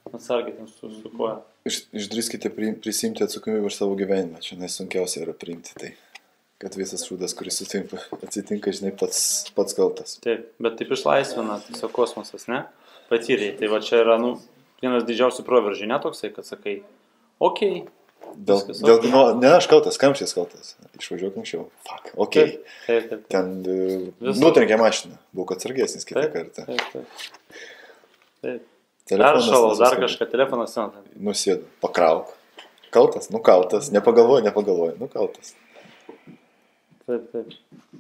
atsargiai ten su koja. Išdrįskite prisimti atsakomybę už savo gyvenimą. Čia nesunkiausia yra priimti tai. Kad visas šūdas, kuris atsitinka, žinai, pats kaltas. Taip, bet taip išlaisvina tiesiog kosmosas, ne? Patyrėjai. Tai va čia yra, vienas didžiausių proveržių, ne toksai, kad sakai, okei. Ne aš kaltas, kamštis kaltas. Išvažiuok anksčiau. Fuck, okei. Taip. Ten nutrenkė mašiną. Būk atsargesnis kitą kartą. Taip. Peršalau, dar kažką, telefonas sen. Nusėdu, pakrauk. Kaltas, kaltas. Nepagalvoju, kaltas. Taip.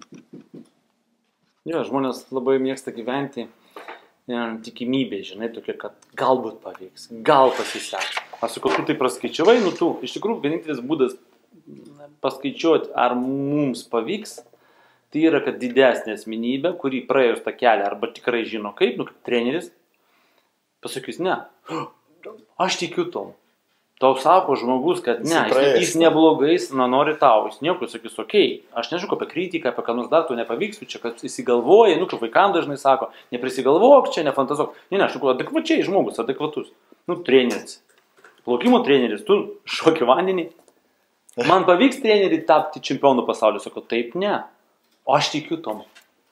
Jo, žmonės labai mėgsta gyventi tikimybė, žinai, tokia, kad galbūt pavyks, gal pasiseks. Aš sakau, tu tai praskaičiavai, tu, iš tikrųjų, vienintelis būdas paskaičiuoti, ar mums pavyks, tai yra, kad didesnė asmenybė, kuri praėjus tą kelią, arba tikrai žino kaip, kaip treneris, pasakys, ne, aš tikiu tom. Tau sako žmogus, kad ne, jis neblogai, nori tau, jis nieko sakys, okei, aš nežinau apie kritiką, apie ką nors dar, tu nepavyks, čia, kad įsigalvoji, kaip vaikam dažnai sako, neprisigalvok čia, nefantazuok. Ne, aš sakau, adekvačiai žmogus, adekvatus. Treneris, plaukimo treneris, tu šoki vandenį. Man pavyks trenerį tapti čempionų pasaulio, sakau, taip, ne, o aš tikiu tom.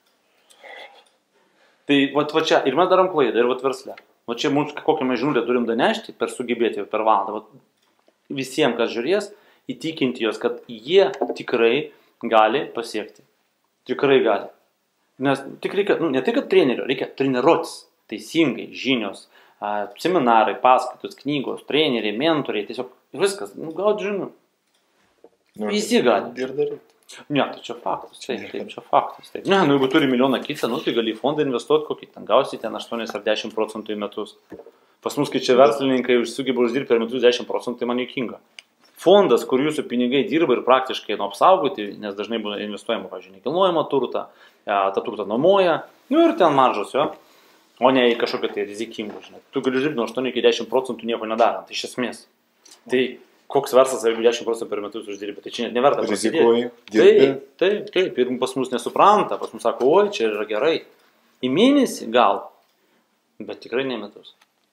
Tai va čia, ir mes darom klaidą, ir versle. O čia mums kokią mes žinutę turim danešti, per sugebėti per valandą. Visiems, kas žiūrės, įtikinti jos, kad jie tikrai gali pasiekti. Tikrai gali. Nes tik reikia, ne tai, kad trenerio, reikia treniruotis teisingai, žinios, seminarai, paskaitos, knygos, treneriai, mentoriai, tiesiog viskas, gaut žinių. Visi gali. Ir daryti. Ne, tai čia faktas, taip, čia faktas. Taip. Ne, jeigu turi milijoną kitą, tai gali į fondą investuoti kokį, ten gausi ten 8 ar 10% į metus. Pas mus, kai čia verslininkai sugeba uždirbti per metus 10%, tai man juokinga. Fondas, kur jūsų pinigai dirba ir praktiškai apsaugoti, nes dažnai būna investuojama, pavyzdžiui, nekilnojamą turtą, tą turtą nuomoja, ir ten maržos jo, o ne į kažkokią tai rizikingą, žinai. Tu gali dirbti nuo 8 iki 10% nieko nedarant, iš esmės. Tai koks verslas, jeigu 10% per metus uždirbi, tai čia net neverta pasidėti. Taip, ir pas mus nesupranta, pas mus sako, oi, čia yra gerai. Į mėnesį gal, bet tikrai ne metus.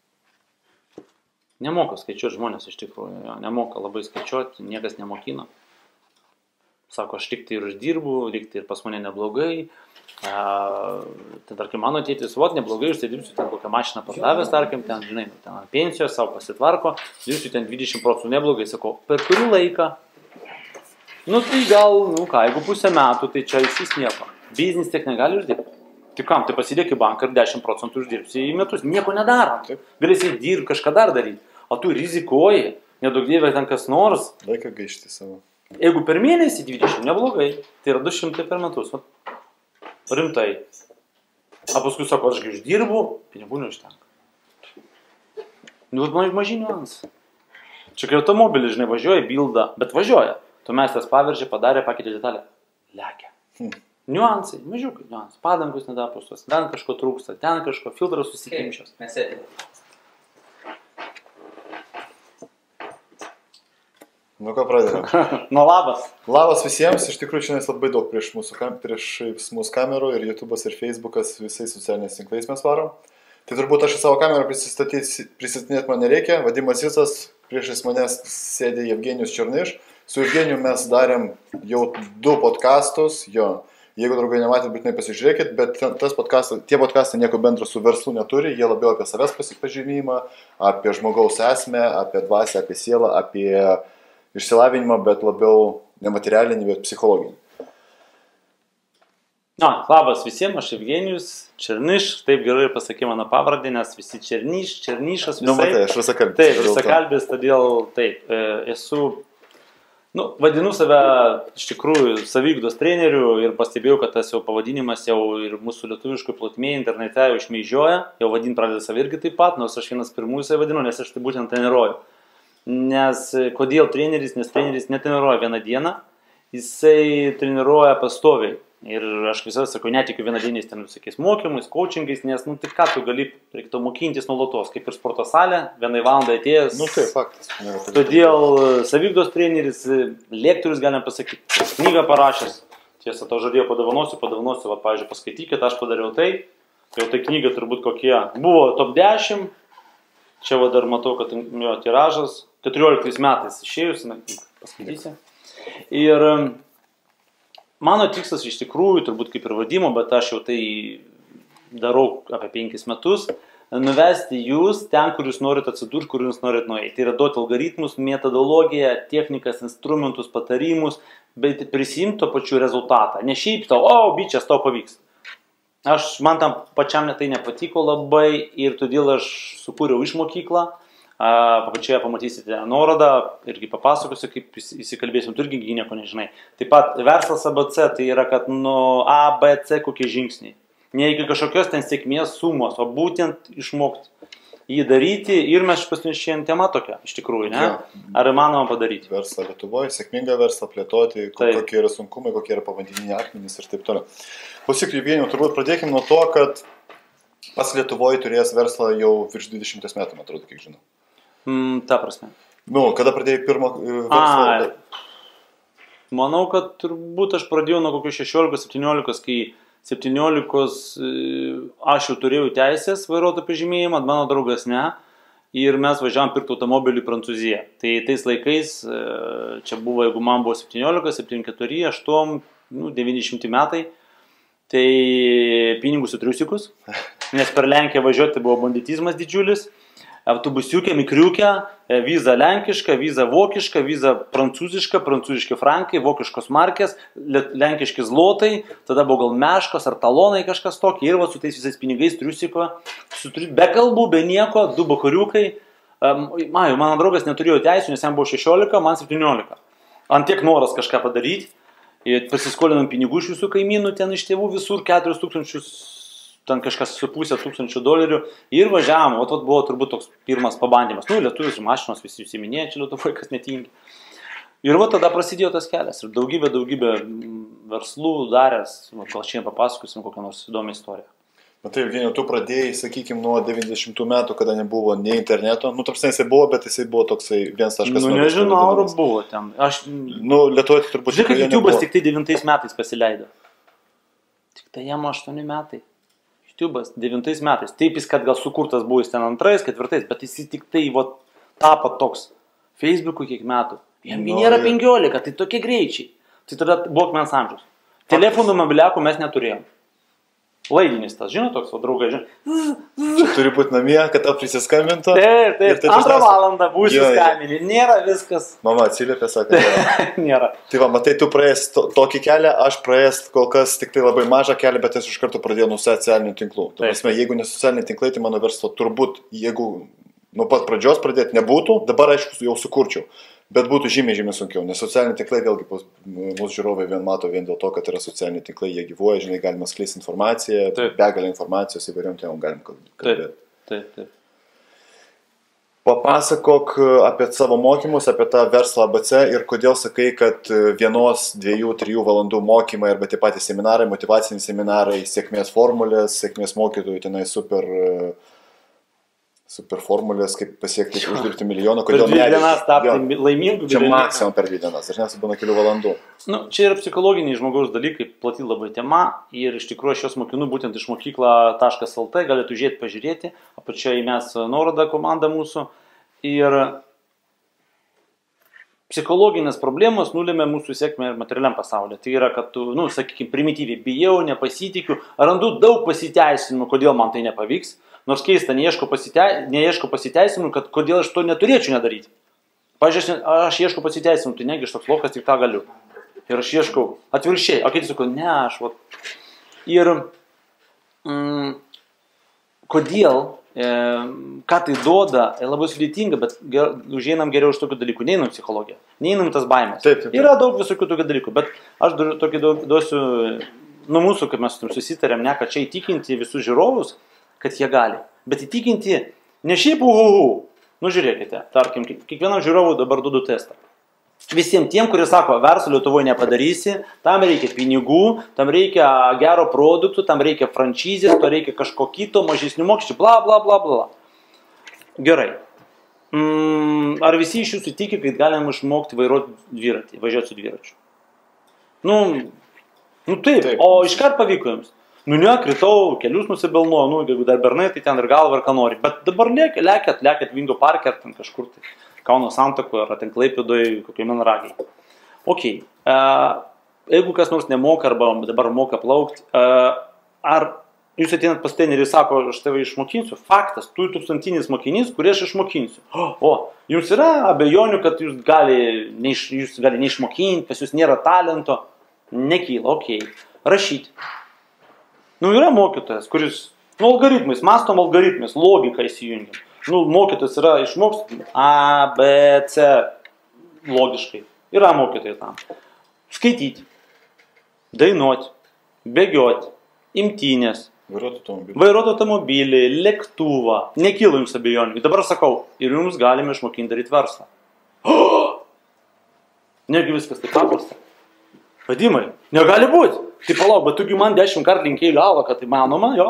Nemoka skaičiuoti žmonės iš tikrųjų, nemoka labai skaičiuoti, niekas nemokina. Sako, aš tik tai ir uždirbu, tik tai ir pas mane neblogai. Tai tarkim, mano tėtis, neblogai užsidirbsiu, ten kokią mašiną pardavęs, tarkim, ten, žinai, ten pensijos savo pasitvarko, dirbsiu ten 20% neblogai, sakau, per kurį laiką? Tai gal, jeigu pusę metų, tai čia jis nieko. Biznis tiek negali uždirbti. Tai kam, tai pasidėk į banką ir 10% uždirbsi į metus, nieko nedarant. Galėsi dirbti, kažką dar daryti. O tu rizikuoji, nedaug dievė ten kas nors. Laiką gaišti savo. Jeigu per mėnesį 20 neblogai, tai yra 200 per metus. Rimtai. O paskui sako, aš uždirbu, pinigų neužtenka. Maži niuansai. Čia kai automobilis, žinai, važiuoja, bilda, bet važiuoja. Tu meistras paveržė, padarė, pakeitė detalę. Lekia. Niuansai, mažiukai niuansai. Padangus nedapustos, ten kažko trūksta, ten kažko filtras susikimčios. Mes sėdime. Ką pradedam? Labas. Labas visiems, iš tikrųjų šiandien labai daug prieš mūsų kamerų ir YouTube'as ir Facebook'as, visais socialiniais tinklais mes varom. Tai turbūt aš į savo kamerą prisistatinėti man nereikia. Vadimas Jusas, priešais manęs sėdė Evgenijus Černiš. Su Evgeniju mes darėm jau 2 podcastus, jo. Jeigu draugai nematėt, būtinai pasižiūrėkit, bet tie podcastai nieko bendro su verslu neturi, jie labiau apie savęs pasipažinimą, apie žmogaus esmę, apie dvasią, apie sielą, apie išsilavinimą, bet labiau nematerialinį, bet psichologinį. Labas visiems, aš Evgenijus Černiš, taip gerai pasakė mano pavardė, nes visi Černišas visai. Matai, aš visakalbis. Taip, visakalbis, todėl taip, esu, vadinu save iš tikrųjų saviugdos treneriu ir pastebėjau, kad tas jau pavadinimas jau ir mūsų lietuviškoj plotmėje internete jau išmeižioja, jau vadinti pradeda save irgi taip pat, nors aš vienas pirmųjų save vadinu, nes aš tai būtent treniruoju. Nes kodėl treneris, nes treneris netreniruoja vieną dieną, jisai treniruoja pastoviai. Ir aš visada sakau, netikiu vienadieniais ten visokiais mokymais, coachingais, nes, tai ką tu gali, reikėtų mokintis nuolatos, kaip ir sporto salė, vienai valandai atėjęs. Tai faktas. Todėl saviugdos treneris, lektorius, galim pasakyti, knygą parašęs, tiesa, to žadėjau padovanosiu, pavyzdžiui, paskaitykit, aš padariau tai, jau tai knyga turbūt kokie buvo top 10, Čia va dar matau, kad jo tiražas 14 metais išėjus, paskaitysi. Ir mano tikslas iš tikrųjų, turbūt kaip ir vadimo, bet aš jau tai darau apie 5 metus, nuvesti jūs ten, kur jūs norite atsidurti, kur jūs norite nueiti. Tai yra duoti algoritmus, metodologiją, technikas, instrumentus, patarimus, bet prisimti to pačiu rezultatą. Ne šiaip tau, bičias, tau pavyks. Man tam pačiam tai nepatiko labai ir todėl aš sukūriau išmokyklą. Pačioje pamatysite nuorodą irgi papasakosiu, kaip įsikalbėsim, tu irgi nieko nežinai. Taip pat verslas ABC, tai yra, kad nuo A, B, C kokie žingsniai. Ne iki kažkokios ten sėkmės sumos, o būtent išmokti jį daryti ir mes šiandien tema tokia, iš tikrųjų, ne? Ar įmanoma padaryti? Verslą Lietuvoje, sėkmingą verslą plėtoti, kokie yra sunkumai, kokie yra pavadininiai akmenys ir taip toliau. Klausyk, Eugenijau, turbūt pradėkime nuo to, kad pats Lietuvoje turėjęs verslą jau virš 20 metų, man atrodo, kiek žinau. Ta prasme. Kada pradėjai pirmą verslą? Manau, kad turbūt aš pradėjau nuo kokių 16-17, kai 17 aš jau turėjau teisės vairuotojo pažymėjimą, mano draugas ne, ir mes važiavom pirkti automobilį į Prancūziją. Tai tais laikais, čia buvo, jeigu man buvo 17, 74, 8, 90 metai, tai pinigus į triusikus, nes per Lenkiją važiuoti buvo banditizmas didžiulis. Autobusiukė, mikriukė, viza lenkiška, viza vokiška, viza prancūziška, prancūziški frankai, vokiškos markės, lenkiški zlotai, tada buvo gal meškos ar talonai kažkas tokį ir va su tais visais pinigais triusiko, be kalbų, be nieko, 2 bakariukai. Mano draugas neturėjo teisų, nes jam buvo 16, man 17. Antiek noras kažką padaryti, pasiskolinom pinigų iš visų kaimynų, ten iš tėvų visur 4 000, ten kažkas su $500 ir važiavom, o buvo turbūt toks pirmas pabandymas. Lietuvius ir mašinos visi užsiminėjo, čia Lietuvoje kas netingi. Ir tada prasidėjo tas kelias ir daugybė verslų daręs, gal šiandien papasakosim kokią nors įdomią istoriją. Matai, Eugenijau, tu pradėjai, sakykime, nuo 90 metų, kada nebuvo nei interneto, tarsi jisai buvo, bet jisai buvo toksai 1.0. Nežinau, ar buvo ten. Lietuvoje turbūt... Žiūrėk, kad YouTube'as tik tai 9 metais pasileido. Tik tai jam 8 metai. YouTube'as 9 metais. Taip jis, kad gal sukurtas buvo jis ten 2, 4, bet jis tik tai tapo toks. Facebook'u kiek metų. Jam nėra 15, tai tokie greičiai. Tai tada buvo akmens amžius. Telefonų mobiliakų mes neturėjom. Laidinis tas, žinot, toks, draugai, žinot. Čia turi būti namie, kad tau prisiskambintų. Taip, 2 valandą būsi skambinį. Nėra viskas. Mama atsiliepė, sakė. Nėra. Tai va, matai, tu praėjęs tokį kelią, aš praėjęs kol kas tik tai labai mažą kelią, bet aš iš karto pradėjau nuo socialinių tinklų. Tai prasme, jeigu ne socialiniai tinklai, tai mano verslo turbūt, jeigu nuo pat pradžios pradėti nebūtų, dabar aišku jau sukurčiau. Bet būtų žymiai sunkiau, nes socialiniai tinklai vėlgi mūsų žiūrovai vien mato vien dėl to, kad yra socialiniai tinklai, jie gyvuoja, žinai, galima skleisti informaciją, begalę informacijos įvairiom temom galim kalbėti. Taip. Papasakok apie savo mokymus, apie tą verslą ABC ir kodėl sakai, kad 1, 2, 3 valandų mokymai arba tie patys seminarai, motyvaciniai seminarai, sėkmės formulės, sėkmės mokytojų, tenai super formulės, kaip pasiekti uždirbti milijoną. Per 2 dienas tapti laimingų. Čia maksimum per 2 dienas, dažniausiai būna kelių valandų. Čia yra psichologiniai žmogaus dalykai, plati labai tema ir iš tikrųjų aš jos mokinu būtent iš mokykla.lt, galėtų žiūrėti, pažiūrėti, apačioje mes nuorodą komanda mūsų ir psichologinės problemos nulėmė mūsų sėkmę ir materialiam pasaulyje. Tai yra, kad tu, sakykime, primityviai bijau, nepasitikiu, randu daug pasiteisinimų, kodėl man tai nepavyks. Nors keista, neieško pasiteisinimų, kad kodėl aš to neturėčiau nedaryti. Pavyzdžiui, aš ieško pasiteisinimų, tai negi aš toks lokas, tik tą galiu. Ir aš ieškau atvirkščiai, o kiti sako, ne, aš Ir kodėl, ką tai duoda, labai sudėtinga, bet užeinam geriau iš tokių dalykų, neinam psichologiją, neinam tas baimės. Taip. Yra daug visokių tokių dalykų, bet aš tokį duosiu, mūsų, kaip mes susitarėm, kad čia įtikinti visus žiūrovus, kad jie gali. Bet įtikinti ne šiaip žiūrėkite, tarkim, kiekvienam žiūrovui dabar duodu testą. Visiems tiem, kurie sako, verslo Lietuvoje nepadarysi, tam reikia pinigų, tam reikia gero produktų, tam reikia franšizės, to reikia kažko kito, mažesnių mokesčių, bla bla bla bla. Gerai. Ar visi iš jūsų tiki, kad galim išmokti vairuoti dviratį, važiuoti su dviračiu? Taip. O iškart pavyko jums. Nu ne, kritau, kelius nusibilnuoju, nu, jeigu dar bernai, tai ten ir galva, ir ką nori. Bet dabar lėkėt Vingio parke, ar ten kažkur tai Kauno Santakoje, ar ten Klaipėdoje, kokie Menragiai. Ok, jeigu kas nors nemoka, arba dabar moka plaukti, ar jūs ateinat pas trenerį ir sako, aš tave išmokinsiu, faktas, tu 1000 mokinys, kurį aš išmokinsiu. O, jums yra abejonių, kad jūs gali neišmokinti, pas jūs nėra talento, nekyla, ok, rašyti. Nu, yra mokytojas, kuris, nu, algoritmais, mastom algoritmais, logiką įsijungiam. Nu, mokytojas yra išmoksti A, B, C, logiškai. Yra mokytojai tam. Skaityti, dainuoti, bėgioti, imtynės, vairuoti automobilį, lėktuvą. Nekyla jums abejonių. Dabar sakau, ir jums galime išmokinti daryti verslą. Negi viskas taip paprasta. Vadimai, negali būti. Tai palauk, bet tugi man 10 kartų linkėjai galvą, kad tai manoma, jo.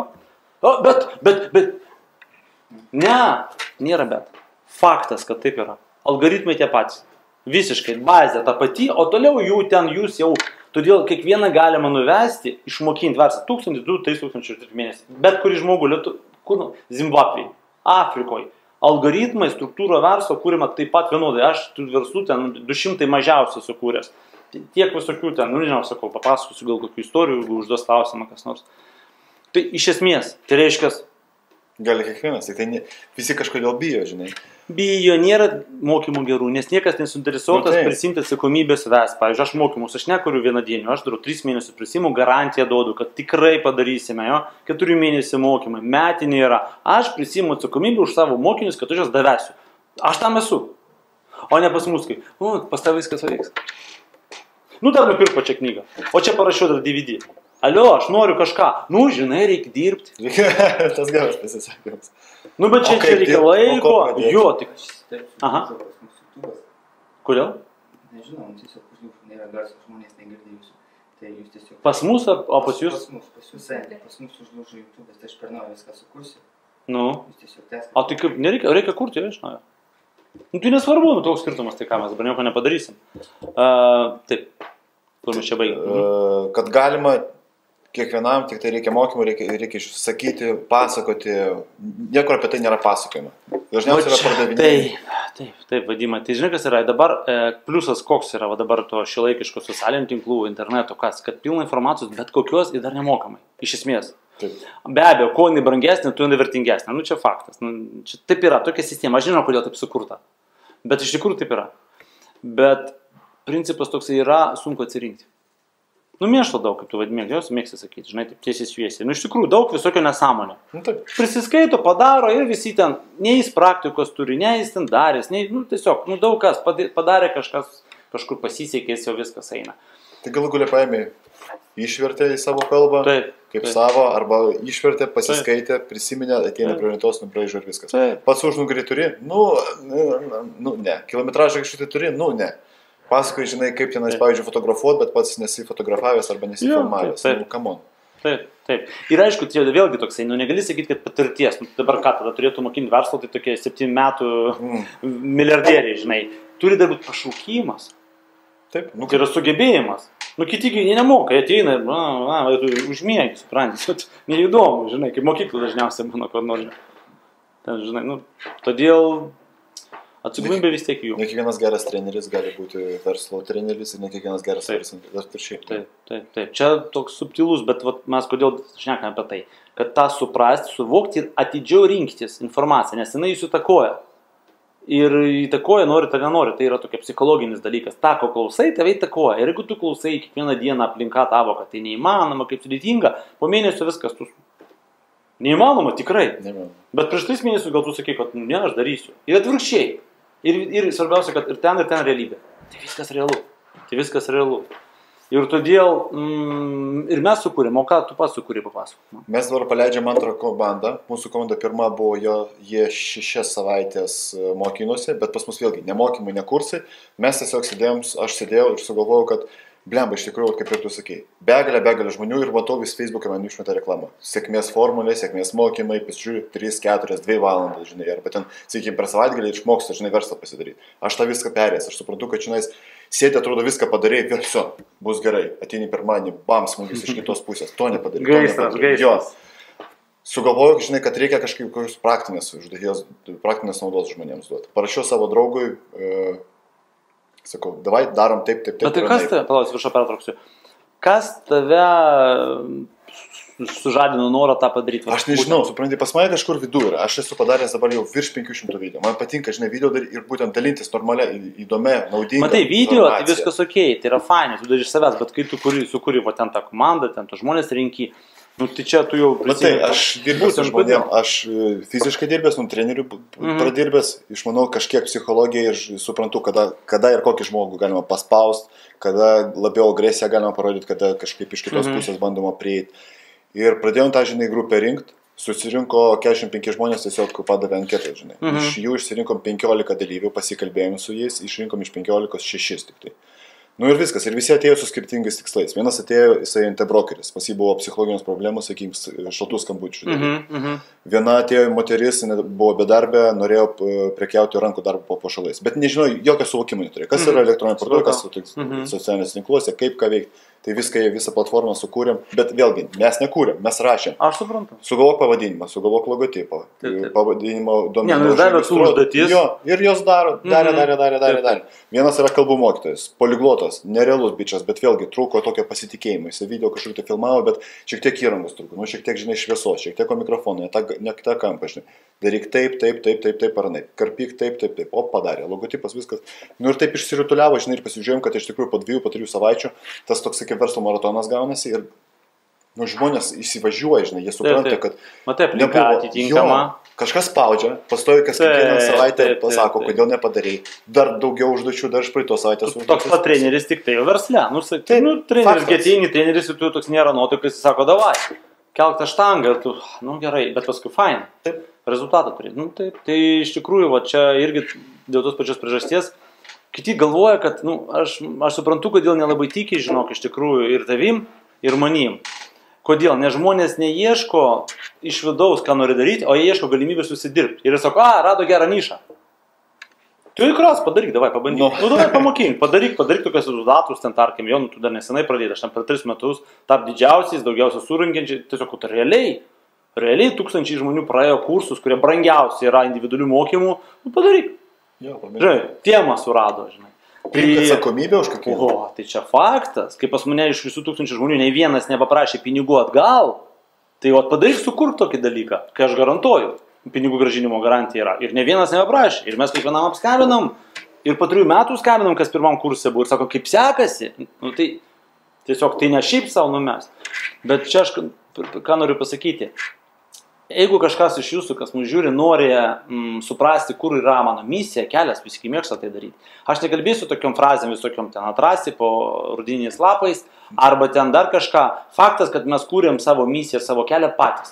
Bet. Ne, nėra bet. Faktas, kad taip yra. Algoritmai tie patys. Visiškai, bazė ta pati, o toliau jūs jau, todėl kiekvieną galima nuvesti, išmokinti verslą 1000, 2000, 3000 mėnesį. Bet kurį žmogų, kur, Zimbabvėje, Afrikoje. Algoritmai, struktūra verslo kūrima taip pat vienodai. Aš tų verslų ten 200 mažiausiai sukūręs. Tiek visokių ten, nu nežinau, sakau, papasakosiu gal kokių istorijų, jeigu užduos klausimą kas nors. Tai iš esmės, tai reiškia... Gali kiekvienas, tai visi kažkodėl bijo, žinai. Bijo, nėra mokymų gerų, nes niekas nesuinteresuotas prisimti atsakomybės ves. Pavyzdžiui, aš mokymus, aš nekuriu vienadienį, aš darau 3 mėnesių prisimu, garantiją duodu, kad tikrai padarysime, jo, 4 mėnesių mokymai, metiniai yra. Aš prisimu atsakomybę už savo mokinius, kad aš jas davesiu. Aš tam esu. O ne pas mus, kai, pas tavai viskas veiks. Nu, dar nupirk pačią knygą. O čia parašiau dar DVD. Alio, aš noriu kažką. Nu, žinai, reikia dirbti. Tas geras pasisakymas. Nu, bet čia reikia laiko. Jo, tik. Aha. Kodėl? Nežinau, tiesiog pas jūs nėra garso, žmonės negirdė jūsų. Tai jūs tiesiog... Pas mus, o pas jūs? Pas mus užlūžo YouTube, tai aš per naują viską sukursiu. Nu. Jūs tiesiog tęskite. O tai kaip, reikia kurti, aš naujo. Nu, tai nesvarbu, nu, toks skirtumas, tai ką mes dabar nieko nepadarysim. Taip, kur mes čia baigėm. Kad galima kiekvienam, tik tai reikia mokymų, reikia išsakyti, pasakoti, niekur apie tai nėra pasakojama. Dažniausiai yra pardavinėjama. Taip, vadima. Tai žinai, kas yra dabar, pliusas koks yra dabar to šilaikiško socialinių tinklų, interneto, kas, kad pilna informacijos, bet kokios ir dar nemokamai, iš esmės. Taip. Be abejo, kuo jinai brangesnė, tuo jinai vertingesnė. Nu, čia faktas. Nu, čia taip yra, tokia sistema. Aš žinau, kodėl taip sukurta. Bet iš tikrųjų taip yra. Bet principas toks yra sunku atsirinkti. Nu, mėšlo daug, kaip tu vadimėgiausi, mėgsi sakyti, žinai, taip tiesiai šviesiai. Nu, iš tikrųjų, daug visokio nesąmonio. Nu, taip. Prisiskaito, padaro ir visi ten, nei jis praktikos turi, nei jis ten darės, nei, nu, tiesiog, nu, daug kas padarė kažkas, kažkur pasisekė, jis jau viskas eina. Tai galų galia paėmė, išvertė į savo kalbą, kaip savo, arba išvertė, pasiskaitė, prisiminė, ateina prie orientos, nubraižo ir viskas. Pats užnugarį turi? Nu, ne. Kilometražą kažkaip turi? Nu, ne. Pasakoji, žinai, kaip tenais, pavyzdžiui, fotografuoti, bet pats nesifotografavęs arba nesifilmavęs. Nu, come on. Taip. Ir aišku, tai vėlgi toksai, nu negali sakyti, kad patirties. Nu, dabar ką, tada turėtų mokinti verslo, tai tokie 7 metų milijardieriai, žinai. Turi dar būti pašaukimas. Taip. Nu, tai yra sugebėjimas. Nu, kiti jie nemoka, jie ateina, užmiegi, suprantis. Neįdomu, žinai, kaip mokyklų dažniausiai būna, ko nori. Ten, žinai, nu, todėl atsakomybė vis tiek jų. Ne kiekvienas geras treneris gali būti verslo treneris ir ne kiekvienas geras verslininkas. Taip. Čia toks subtilus, bet vat, mes kodėl šnekame apie tai, kad tą suprasti, suvokti ir atidžiau rinktis informaciją, nes jinai jūs įtakoja. Ir įtakoja, nori tai nenori, tai yra tokia psichologinis dalykas. Ta, ko klausai, tave įtakoja. Ir jeigu tu klausai kiekvieną dieną aplinka tavo, kad tai neįmanoma, kaip sudėtinga, po mėnesio viskas tu... Neįmanoma, tikrai. Neįmanoma. Bet prieš 3 mėnesius gal tu sakai, kad ne, aš darysiu. Ir atvirkščiai. Ir svarbiausia, kad ir ten realybė. Tai viskas realu. Ir todėl ir mes sukūrėm, o ką tu pats sukūrė, papasakok. Mes dabar paleidžiam antrą komandą. Mūsų komanda pirma buvo, jie 6 savaitės mokinosi, bet pas mus vėlgi ne mokymai, ne kursai. Mes tiesiog sėdėjom, aš sėdėjau ir sugalvojau, kad blemba, iš tikrųjų, kaip ir tu sakei, begalė žmonių ir matau vis Facebook'e man išmeta reklamą. Sėkmės formulė, sėkmės mokymai, pasižiūrė 3, 4, 2 valandas, žinai, arba ten, sakykime, per savaitgalį išmoksta, žinai, verslą pasidaryti. Aš tą viską perėjęs, aš suprantu, kad žinais, Sėdė, atrodo, viską padarėjai, vėl viso, bus gerai, ateini pirmadienį, bam, smūgis iš kitos pusės, to nepadarėjai. Gaisras. Sugalvojau, žinai, kad reikia kažkaip praktinės naudos žmonėms duoti. Parašiau savo draugui, sakau, davai, darom taip. Bet tai kas tave, palauk, viršą pertrauksiu, kas tave sužadino norą tą padaryti? Aš nežinau, supranti, pas mane kažkur vidų yra. Aš esu padaręs dabar jau virš 500 video. Man patinka, žinai, video daryti ir būtent dalintis normalia, įdomia, naudinga. Matai, video, tai viskas ok, tai yra fainai, tu darai iš savęs, bet kai tu sukuri va ten tą komandą, ten tu žmonės renki, nu tai čia tu jau prisimeni. Matai, aš dirbęs su žmonėm, aš fiziškai dirbęs, treneriu pradirbęs, išmanau kažkiek psichologiją ir suprantu, kada ir kokį žmogų galima paspausti, kada labiau agresiją galima parodyti, kada kažkaip iš kitos pusės bandoma prieiti. Ir pradėjom tą, žinai, grupę rinkti, susirinko 45 žmonės, tiesiog padavė anketą, žinai. Iš jų išsirinkom 15 dalyvių, pasikalbėjom su jais, išrinkom iš 15 6 tik tai. Nu ir viskas, ir visi atėjo su skirtingais tikslais. Vienas atėjo, jisai NT brokeris, pas jį buvo psichologinės problemos, sakykim, šaltų skambučių. Viena atėjo moteris, buvo bedarbė, norėjo prekiauti rankų darbo po pašalais, bet nežinau, jokio suvokimo neturėjo. Kas yra elektroninė parduotuvė, kas socialinės tinkluose, kaip ką veikti. Tai visą platformą sukūrėm, bet vėlgi, mes nekūrėm, mes rašėm. Aš suprantu. Sugalvok pavadinimą, sugalvok logotipą, pavadinimo duomenų. Ne, nu davė su užduotis. Jo, ir jos darė. Vienas yra kalbų mokytojas, poliglotas, nerealus bičias, bet vėlgi trūko tokio pasitikėjimo. Jis video kažkur tai filmavo, bet šiek tiek įrangos trūko, nu šiek tiek, žinai, šviesos, šiek tiek mikrofono, ne tą kampą, žinai. Daryk taip, ar naip. Karpyk taip. O, padarė. Logotipas, viskas. Nu ir taip išsirutuliavo, žinai, ir pasižiūrėjom, kad iš tikrųjų po 2-3 savaičių tas toks, kaip verslo maratonas gaunasi ir nu, žmonės įsivažiuoja, žinai, jie supranta, kad matai, aplikacija atitinkama. Kažkas spaudžia, pastovi kas kiekvieną savaitę pasako, kodėl nepadarei. Dar daugiau užduočių, dar iš praeitos savaitės užduočių. Toks pat treneris tik tai jau versle. Nu, treneris getinį, treneris ir tu toks nėra nuotaikas, jis sako, davai. Kelk tą štangą ir tu, nu gerai, bet paskui fain, taip, rezultatą turi. Nu, taip, tai iš tikrųjų, va, čia irgi dėl tos pačios priežasties, kiti galvoja, kad, nu, aš suprantu, kodėl nelabai tiki, žinok, iš tikrųjų ir tavim, ir manim. Kodėl? Nes žmonės neieško iš vidaus, ką nori daryti, o jie ieško galimybės susidirbti. Ir jis sako, rado gerą nišą. Tu įkros, padaryk, davai, pabandyk. Nu, davai, pamokink, padaryk tokias rezultatus, ten tarkim, jau, nu, tu dar nesenai pradėjai, aš ten per 3 metus tap didžiausiais, daugiausia surankiančiai, tiesiog, tu realiai tūkstančiai žmonių praėjo kursus, kurie brangiausiai yra individualių mokymų, nu, padaryk. Žinai, temą surado, žinai. Tai atsakomybė už kokį? O, tai čia faktas, kai pas mane iš visų tūkstančių žmonių nei vienas nepaprašė pinigų atgal, tai o padaryk, sukurk tokį dalyką, kai aš garantuoju. Pinigų gražinimo garantija yra. Ir ne vienas nepaprašė. Ir mes kiekvienam apskambinam. Ir po 3 metų skambinam, kas pirmam kurse buvo. Ir sako, kaip sekasi. Nu, tai tiesiog tai ne šiaip savo numest. Bet čia aš ką noriu pasakyti. Jeigu kažkas iš jūsų, kas mūsų žiūri, nori suprasti, kur yra mano misija, kelias, visi mėgsta tai daryti. Aš nekalbėsiu tokiom frazėm visokiom ten atrasti po rudiniais lapais. Arba ten dar kažką. Faktas, kad mes kūrėm savo misiją, savo kelią patys.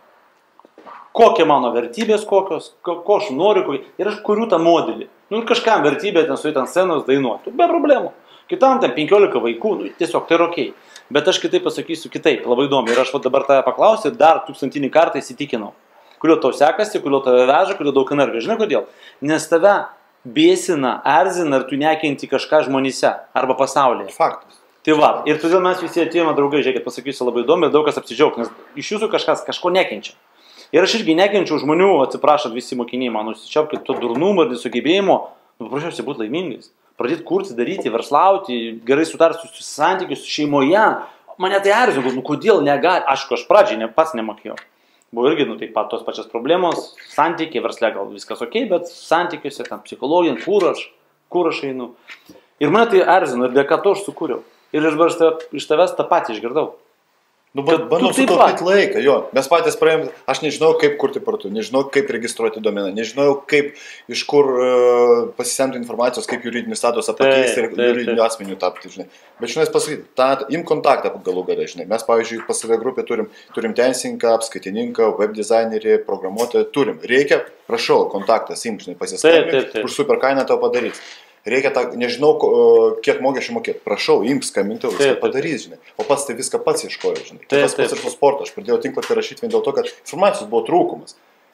Kokie mano vertybės, ko aš noriu, ir aš kuriu tą modelį. Nu ir kažkam vertybė ten su ant scenos dainuoti, be problemų. Kitam ten 15 vaikų, nu tiesiog tai yra okei. Bet aš kitaip pasakysiu kitaip, labai įdomu. Ir aš dabar tave paklausiu, dar 1000 kartą įsitikinau. Kodėl tau sekasi, kodėl tave veža, kodėl daug energijos. Žinai kodėl? Nes tave bėsina, erzina ir tu nekenti kažką žmonyse arba pasaulyje. Faktas. Tai va, ir todėl mes visi atėjome draugai, žiūrėkit, pasakysiu labai įdomu ir daug kas apsidžiaugs, nes iš jūsų kažkas kažko nekenčia. Ir aš irgi nekenčiu žmonių, atsiprašot visi mokiniai, man nusičiaupkit to durnumo ir nesugebėjimo, paprasčiausiai būti laimingais. Pradėti kurti, daryti, verslauti, gerai sutarti santykius šeimoje. Mane tai erzino, nu kodėl negali, aišku, aš pradžiai pats nemokėjau. Buvo irgi, nu taip pat tos pačios problemos, santykiai, versle gal viskas ok, bet santykiuose, ten psichologija, kur aš einu. Ir mane tai erzino ir dėka to aš sukūriau. Ir iš tavęs tą patį išgirdau. Nu, bandom sutaupyti laiką, jo. Mes patys praėjom, aš nežinau, kaip kurti parduotuvę, nežinau, kaip registruoti domeną, nežinau, kaip iš kur pasisemti informacijos, kaip juridinį statusą pakeisti ir juridinių asmenių tapti, žinai. Bet žinai, pasakyti, im kontaktą galų gale, žinai. Mes, pavyzdžiui, pas save grupė turim teisininką, apskaitininką, web dizainerį, programuotoją, turim. Reikia, prašau, kontaktas, im, žinai, pasiskambinti, už super kainą tau padarys. Reikia tą, nežinau, kiek mokesčių mokėti. Prašau, imk skambinti, viską padarys, žinai. O pats tai viską pats ieškojo, žinai. Tas pats ir su sportu. Aš pradėjau tinklapį rašyti vien dėl to, kad informacijos buvo trūkumas.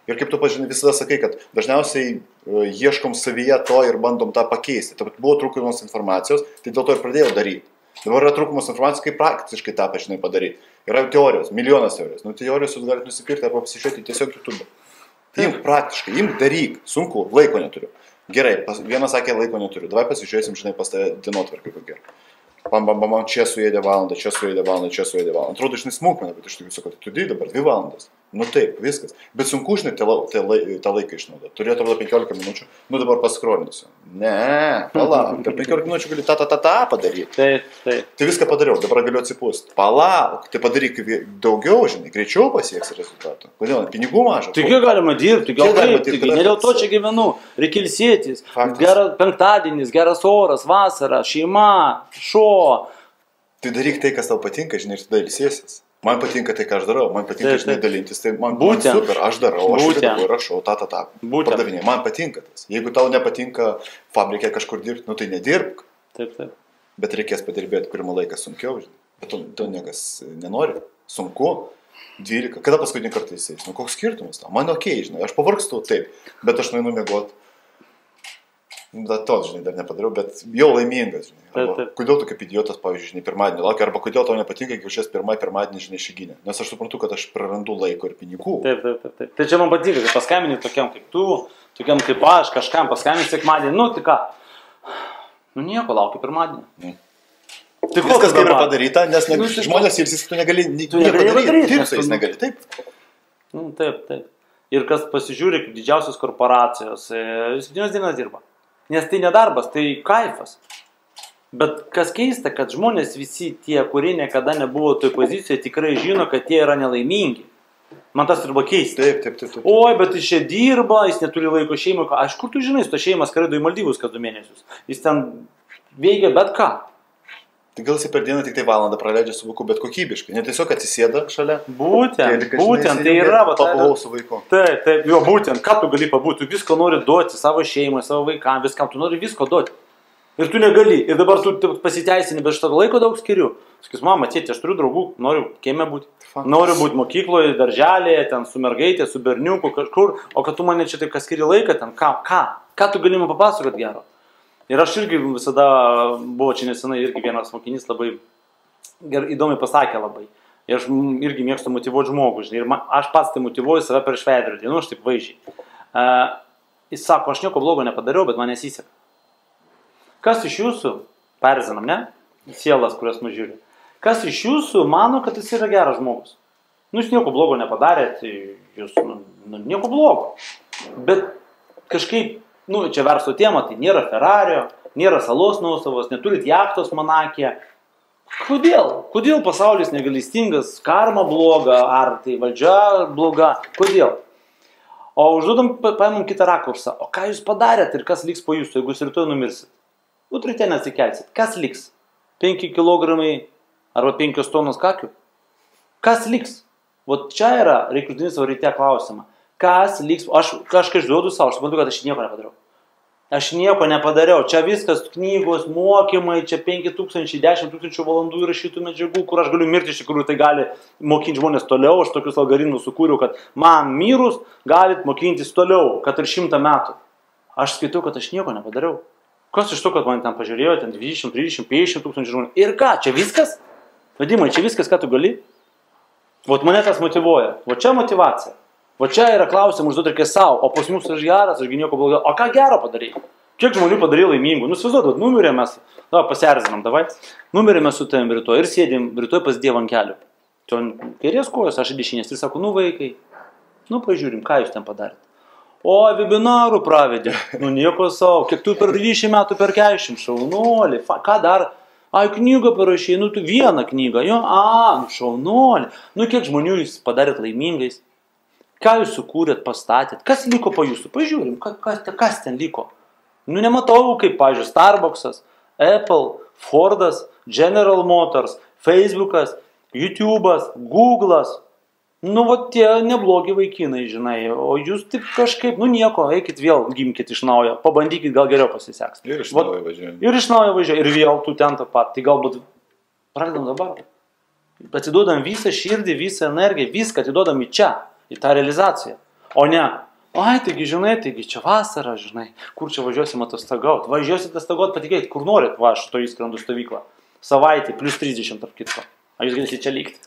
Ir kaip tu pažinai, visada sakai, kad dažniausiai ieškom savyje to ir bandom tą pakeisti. Tad buvo trūkumos informacijos, tai dėl to ir pradėjau daryti. Dabar yra trūkumos informacijos, kaip praktiškai tą pažinai padaryti. Yra teorijos, milijonas teorijos. Nu, teorijos jūs galite nusipirkti arba pasižiūrėti tiesiog YouTube. Imk praktiškai, imk daryk, sunku, laiko neturiu. Gerai, vienas sakė, laiko neturiu. Davai pasižiūrėsim, žinai, pas tave dienotvarkai kokia. Bam, čia suėdė valandą, čia suėdė valandą, čia suėdė valandą. Atrodo, žinai, smulkmena, bet iš tikrųjų sakau, tu dabar 2 valandas. Nu taip, viskas. Bet sunku, žinai, tą laiką išnaudoti. Turėtų būti 15 minučių, nu dabar paskrolinsiu. Ne, palauk, per 15 minučių gali tą padaryti. Taip. Tai viską padariau, dabar galiu atsipūsti. Palauk, tai padaryk daugiau, žinai, greičiau pasieksi rezultatų. Kodėl? Pinigų maža. Tik galima dirbti, gal taip, ne dėl to čia gyvenu. Reikia ilsėtis. Penktadienis, geras oras, vasara, šeima, šuo. Tai daryk tai, kas tau patinka, žinai, ir tada ilsėsis. Man patinka tai, ką aš darau, man patinka, žinai, dalintis, tai man super, aš darau, aš dirbu, rašau, pardavinėjau, man patinka tas. Jeigu tau nepatinka fabrike kažkur dirbti, nu tai nedirbk. Taip. Bet reikės padirbėti pirmą laiką sunkiau, žinai, bet to niekas nenori, sunku, 12, kada paskutinį kartą įsės, nu koks skirtumas tau, man okei, žinai, aš pavargstu, taip, bet aš nueinu miegoti. To, žinai, dar nepadariau, bet jau laimingas, žinai. Arba, kodėl tu kaip idiotas, pavyzdžiui, žinai, pirmadienį laukia, arba kodėl tau nepatinka, kai šias pirmadienį, žinai, išėginė. Nes aš suprantu, kad aš prarandu laiko ir pinigų. Taip. Tai čia man patinka, kad paskambini tokiam kaip tu, tokiam kaip aš, kažkam paskambini sekmadienį, nu, tai ką? Nu, nieko, laukiu pirmadienį. Tai viskas kaip yra padaryta, nes žmonės ilsis, tu negali nieko padaryti, dirbti jis negali, taip? Taip. Ir kas pasižiūri, kaip didžiausios korporacijos, 7 dienas dirba. Nes tai nedarbas, tai kaifas. Bet kas keista, kad žmonės visi tie, kurie niekada nebuvo toj pozicijoje, tikrai žino, kad jie yra nelaimingi. Man tas turbūt keista. Taip. Oi, bet jis čia dirba, jis neturi laiko šeimai. Aš kur tu žinai, su to šeimas skraido į Maldyvus kas 2 mėnesius. Jis ten veikia bet ką. Tai gal jis per dieną tik tai valandą praleidžia su vaiku, bet kokybiškai. Ne tiesiog atsisėda šalia. Būtent, tai yra. Pabuvau su vaiku. Taip, jo, būtent, ką tu gali pabūti, tu visko nori duoti savo šeimai, savo vaikam, viskam, tu nori visko duoti. Ir tu negali, ir dabar tu pasiteisini, bet šitą laiko daug skiriu. Sakys, mama, tėti, aš turiu draugų, noriu kieme būti. Noriu būti mokykloje, darželėje, ten su mergaitė, su berniuku, kažkur, o kad tu mane čia taip kas skiri laiką, ten ką tu gali man papasakoti gero. Ir aš irgi visada, buvo čia nesenai irgi vienas mokinys labai įdomiai pasakė labai. Ir aš irgi mėgstu motyvuoti žmogų, žinai, ir aš pats tai motyvuoju save per veidrodį, nu aš taip vaizdžiai. Jis sako, aš nieko blogo nepadariau, bet man nesiseka. Kas iš jūsų, perzinam, ne? Sielas, kurias nužiūri. Kas iš jūsų mano, kad jis yra geras žmogus? Nu, jūs nieko blogo nepadarėt, jūs, nieko blogo. Bet kažkaip, čia verslo tema, tai nėra Ferrario, nėra salos nuosavos, neturit jachtos Monake. Kodėl? Kodėl pasaulis negailestingas, karma bloga, ar tai valdžia bloga? Kodėl? O užduodam, paimam kitą rakursą. O ką jūs padarėt ir kas liks po jūsų, jeigu jūs rytoj numirsit? Ryte neatsikelsit. Kas liks? 5 kilogramai arba 5 tonos kakių? Kas liks? Vat čia yra, reikia užduoti savo ryte klausimą. Kas liks? Aš kažką išduodu savo, aš suprantu, kad aš nieko nepadariau. Aš nieko nepadariau. Čia viskas knygos, mokymai, čia 5000, 10 000 valandų įrašytų medžiagų, kur aš galiu mirti, iš tikrųjų tai gali mokinti žmonės toliau. Aš tokius algoritmus sukūriau, kad man mirus galit mokintis toliau, kad ir 100 metų. Aš skaitau, kad aš nieko nepadariau. Kas iš to, kad man ten pažiūrėjo, ten 20, 30, 50 tūkstančių žmonių. Ir ką, čia viskas? Vadimai, čia viskas, ką tu gali? Vot mane tas motyvuoja. Vot čia motyvacija. Vot čia yra klausimų užduoti reikia savo. O pas mus aš geras, aš nieko blogo. O ką gero padarai? Kiek žmonių padarai laimingų? Nu, įsivaizduot, numirėm mes. Pasierzinam, davai. Numirėm su tavim rytoj ir sėdėm rytoj pas Dievą ant kelių. Čia kairės kojos, aš dešinės. Ir sako, vaikai, pažiūrim, ką jūs ten padarėte. O, webinarų pravedė. Nieko savo. Kiek tu per 20 metų, per 40, šaunuolį. Ką dar? Knygą parašai, tu vieną knygą. Jo, šaunuolį. Kiek žmonių jūs padarėt laimingais? Ką jūs sukūrėt, pastatėt? Kas liko po jūsų? Pažiūrim, kas ten liko? Nematau, kaip, pavyzdžiui, Starbucksas, Apple, Fordas, General Motors, Facebookas, YouTube'as, Google'as. Tie neblogi vaikinai, žinai, o jūs taip kažkaip, nieko, eikit vėl, gimkit iš naujo, pabandykit, gal geriau pasiseks. Ir iš naujo važiuojam. Ir vėl tu ten tą pat, tai galbūt pradedam dabar. Atiduodam visą širdį, visą energiją, viską atiduodam į čia, į tą realizaciją. O ne, ai, taigi žinai, taigi čia vasara, žinai, kur čia važiuosim atostogauti. Važiuosit atostogauti, patikėkit, kur norit, va, aš to įskrendu stovyklą. Savaitė, plus 30 tarp kitko. A jūs galėsite čia likti.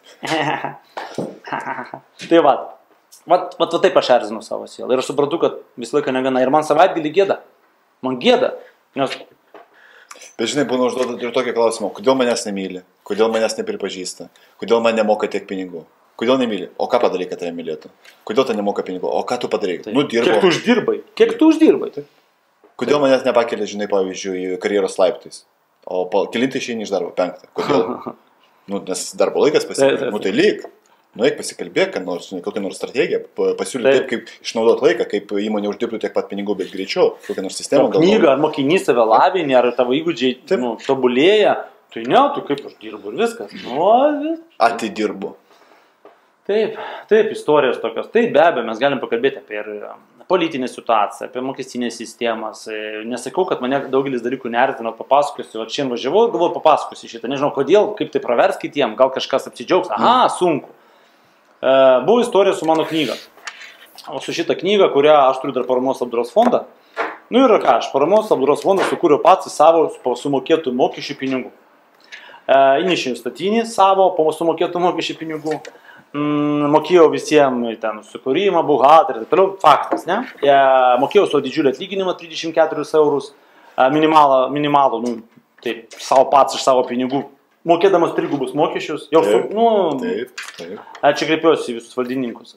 Tai va taip aš erzinu savo sielą. Ir aš suprantu, kad visą laiką negana. Ir man savaitgalį gėda. Man gėda. Nes... Bet žinai, būna užduodat ir tokį klausimą, kodėl manęs nemyli, kodėl manęs nepripažįsta, kodėl man nemoka tiek pinigų, kodėl nemyli, o ką padarai, kad tave mylėtų, kodėl tu nemoka pinigų, o ką tu padarai, tai, nu dirbo. Kiek tu uždirbai? Tai. Kodėl manęs nepakelia, žinai, pavyzdžiui, karjeros laiptais, o kelintą išeini iš darbo, 5. Kodėl? Nu, nes darbo laikas pasikalbėk, nu tai lyg, nueik pasikalbėk, kokią nors strategiją, pasiūlyti taip, kaip išnaudoti laiką, kaip įmonė uždirbtų tiek pat pinigų, bet greičiau, kokią nors sistemą. Knygą, ar mokinys save lavinė, ar tavo įgūdžiai tobulėja, tai ne, tu kaip uždirbu ir viskas. Atidirbu. Taip, istorijos tokios. Taip, be abejo, mes galim pakalbėti apie politinę situaciją, apie mokestinės sistemas. Nesakau, kad mane daugelis dalykų neerzino, papasakosiu. O šiandien važiavau, galvoju, papasakosiu šitą. Nežinau, kodėl, kaip tai pravers kitiem, gal kažkas apsidžiaugs. Aha, sunku. Buvo istorija su mano knyga. O su šitą knygą, kurią aš turiu dar paramos apdairos fondą. Nu ir ką, aš paramos apdairos fondą sukūriau pats savo sumokėtų mokesčių pinigų. Įnešiau statinį savo sumokėtų mokesčių pinigų. Mokėjau visiems ten sukūrimą, buhalterį ir taip toliau, faktas, ne? Mokėjau savo didžiulį atlyginimą 34 eurus, minimalų, nu, taip, savo pats iš savo pinigų, mokėdamas 3 gubus mokesčius, jau taip. Čia kreipiuosi į visus valdininkus.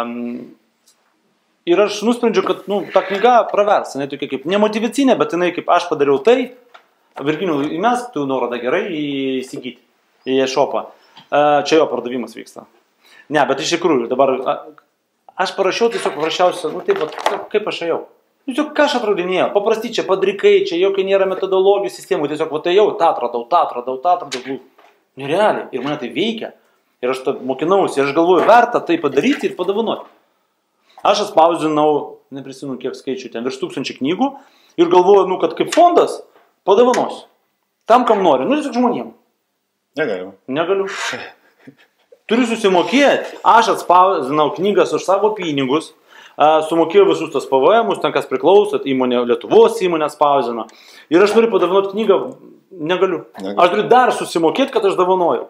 Ir aš nusprendžiau, kad ta knyga pravers, jinai tokia kaip nemotyvacinė, bet jinai kaip aš padariau tai, Virginijau, įmesk tu nuorodą gerai įsigyti į e-shopą. Čia jo pardavimas vyksta. Ne, bet iš tikrųjų, dabar aš parašiau tiesiog paprasčiausia, nu taip, kaip aš ėjau. Tiesiog ką aš atradinėjau, paprastai čia padrikai, čia jokia nėra metodologijų sistemų, tiesiog tai jau, tą atradau. Nerealiai, ir mane tai veikia. Ir aš mokinausi, ir aš galvoju, verta tai padaryti ir padovanoti. Aš atspausdinau, neprisimenu kiek skaičių, ten virš 1000 knygų ir galvoju, kad kaip fondas padovanosiu. Tam, kam nori, tiesiog žmonėm. Negaliu. Turiu susimokėti, aš atspausdinau knygas už savo pinigus, sumokėjau visus tos PVM-us, ten kas priklauso, įmonė, Lietuvos įmonė spausdino. Ir aš noriu padovanoti knygą, negaliu. Aš turiu dar susimokėti, kad aš davanoju.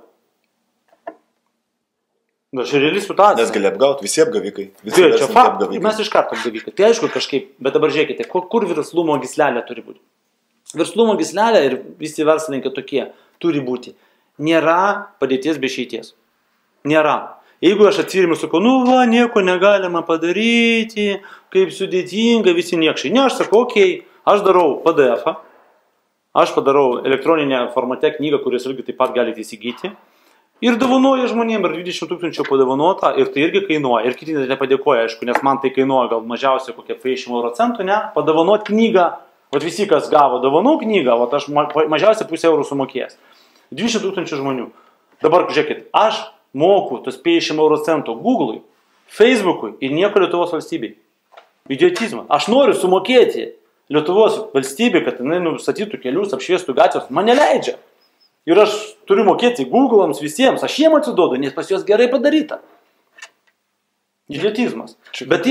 Aš reali situacija. Nes gali apgauti, visi apgavikai. Čia fakt, mes iš karto apgavikai. Tai aišku kažkaip, bet dabar žiūrėkite, kur verslumo gyslelė turi būti. Verslumo gyslelė ir visi verslininkai tokie turi būti. Nėra padėties be išeities. Nėra. Jeigu aš atsirimiu, sakau, nieko negalima padaryti, kaip sudėtinga, visi niekšai. Ne, aš sakau, aš darau PDF-ą, aš padarau elektroninę formate knygą, kurios irgi taip pat galite įsigyti. Ir dovanoja žmonėm, ir 20 000 padovanota, ir tai irgi kainuoja. Ir kiti nepadėkoja, aišku, nes man tai kainuoja gal mažiausiai kokie 50 €, ne? Padovanoti knygą, visi, kas gavo dovanų knygą, aš mažiausiai €1 sumokėjęs. 20 000 žmonių. Dabar, žiūrėkit, aš moku tos 50 € Google'ui, Facebook'ui ir nieko Lietuvos valstybei. Idiotizmas. Aš noriu sumokėti Lietuvos valstybei, kad jinai nustatytų kelius, apšviestų gatvės. Man neleidžia. Ir aš turiu mokėti Google'ams visiems. Aš jiem atsiduodu, nes pas juos gerai padaryta. Idiotizmas. Bet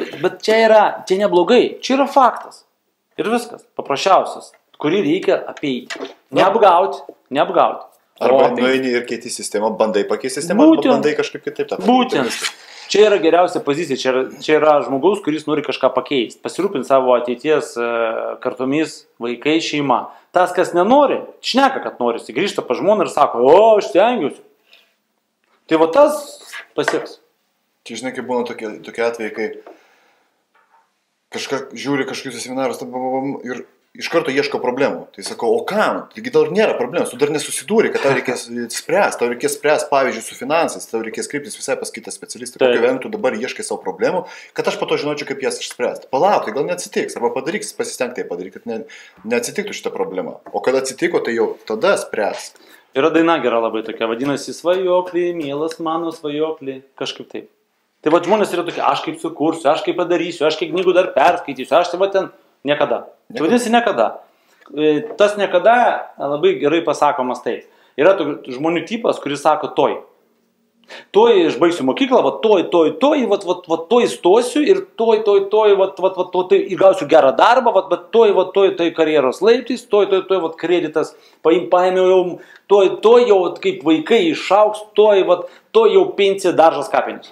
čia neblogai. Čia yra faktas. Ir viskas. Paprasčiausias. Kurį reikia apeiti. Neapgauti. Arba nueini ir keiti sistemą, bandai pakeisti sistemą, arba bandai kažkaip kitaip tą. Būtent. Čia yra geriausia pozicija, čia yra žmogaus, kuris nori kažką pakeisti, pasirūpinti savo ateities kartomis, vaikai, šeima. Tas, kas nenori, šneka, kad nori, grįžta pa žmoną ir sako, aš stengiuosi. Tai tas pasieks. Čia žinai, kaip būna tokie atvejai, kai kažką žiūri kažkokius seminarus ir iš karto ieško problemų. Tai sakau, o kam? Taigi dar nėra problemų, tu dar nesusidūrė, kad tau reikės spręsti, pavyzdžiui, su finansais, tau reikės kreiptis visai pas kitą specialistą, kokio vien tu dabar ieškai savo problemų, kad aš po to žinočiau, kaip jas išspręsti. Palauk, tai gal neatsitiks, arba padaryk, pasistengti tai padaryti, kad neatsitiktų šitą problemą. O kad atsitiko, tai jau tada spręsk. Yra daina gera labai tokia, vadinasi svajoklį, mielas mano svajoklį, kažkaip taip. Tai žmonės yra tokie, aš kaip sukursiu, aš kaip padarysiu, aš kaip knygų dar perskaitysiu, aš tai ten niekada. Tai vadinasi niekada. Tas niekada labai gerai pasakomas taip. Yra žmonių tipas, kuris sako toj. Toj išbaigsiu mokyklą, va toj įstosiu ir toj, ir gausiu gerą darbą, bet toj karjeros laiptais, toj kreditas paėmiau jau, toj jau kaip vaikai išaugs, toj jau pensija daržas kapinis.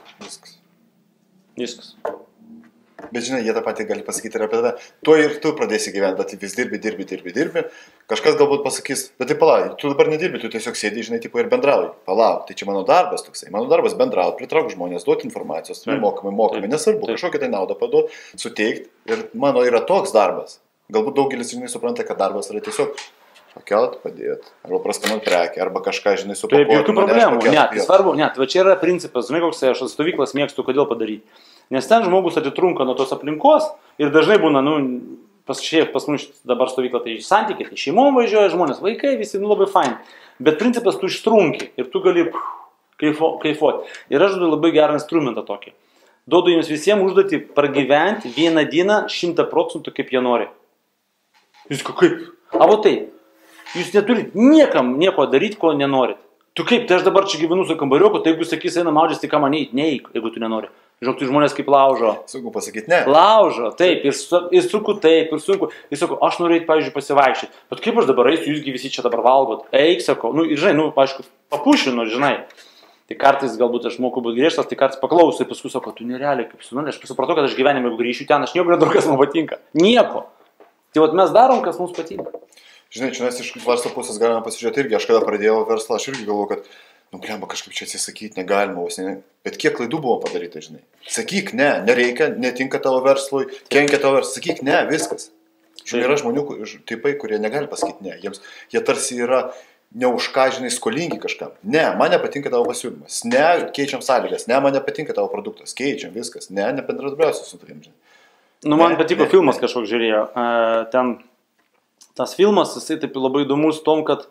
Viskas. Bet žinai, jie tą patį gali pasakyti ir apie tave. Tu ir tu pradėsi gyventi, bet vis dirbi. Kažkas galbūt pasakys, bet tai palauk, tu dabar nedirbi, tu tiesiog sėdi, žinai, tipo ir bendrauji. Palauk, tai čia mano darbas toksai. Mano darbas bendrauti, pritraukti žmonės, duoti informacijos, mokamai, nesvarbu, kažkokią tai naudą paduoti, suteikti. Ir mano yra toks darbas. Galbūt daugelis, žinai, supranta, kad darbas yra tiesiog pakelt, padėti, arba praskanuoti prekę, arba kažką, žinai, supakuoti. Taip, jokių problemų, tai svarbu, va čia yra principas, žinai, koks aš stovyklas mėgstu, kodėl padaryti. Nes ten žmogus atitrunka nuo tos aplinkos ir dažnai būna, pas mus dabar stovykla, tai santykiai, tai šeimom važiuoja žmonės, vaikai, visi, labai fain. Bet principas tu ištrunki ir tu gali kaifuoti. Ir aš duodu labai gerą instrumentą tokį. Duodu jums visiems užduoti pragyventi vieną dieną 100% kaip jie nori. Jūs kaip? Avo taip. Jūs neturit niekam nieko daryti, ko nenorit. Tu kaip, tai aš dabar čia gyvenu su kambariuku, tai jeigu sakys, eina maudžias, tai ką man neik, jeigu tu nenori. Žinok, tai žmonės kaip laužo. Sunku pasakyti, ne. Laužo, taip, ir sunku taip, ir sunku. Jis sako, aš noriu, pavyzdžiui, pasivaikščioti. Bet kaip aš dabar eisiu, jūsgi visi čia dabar valgot. Eik, sako, ir žinai, aišku, papušinu, žinai. Tai kartais galbūt aš moku būti griežtas, tai kartais paklausai, paskui sako, tu nerealiai kaip sunani. Aš supratau, kad aš gyvenime, jeigu grįšiu ten, aš nieko nedarau, kas man patinka. Nieko. Tai mes darom, kas mums patinka. Žinai, čia mes iš verslo pusės galime pasižiūrėti irgi. Aš kada pradėjau verslą, aš irgi galvoju, kad blemba, kažkaip čia atsisakyti negalima, bet kiek klaidų buvo padaryta, žinai. Sakyk, nereikia, netinka tavo verslui, kenkia tavo verslui, sakyk, viskas. Žinai, yra žmonių, tipai, kurie negali pasakyti ne, jie tarsi yra ne už ką, žinai, skolingi kažkam. Ne, man nepatinka tavo pasiūlymas, ne, keičiam sąlygas, ne, man nepatinka tavo produktas, keičiam viskas, ne, nebendradarbiausiu su tavim, žinai. Man patiko filmas kažkoks žiūrėjo, ten tas filmas, jisai taip labai įdomus tom, kad,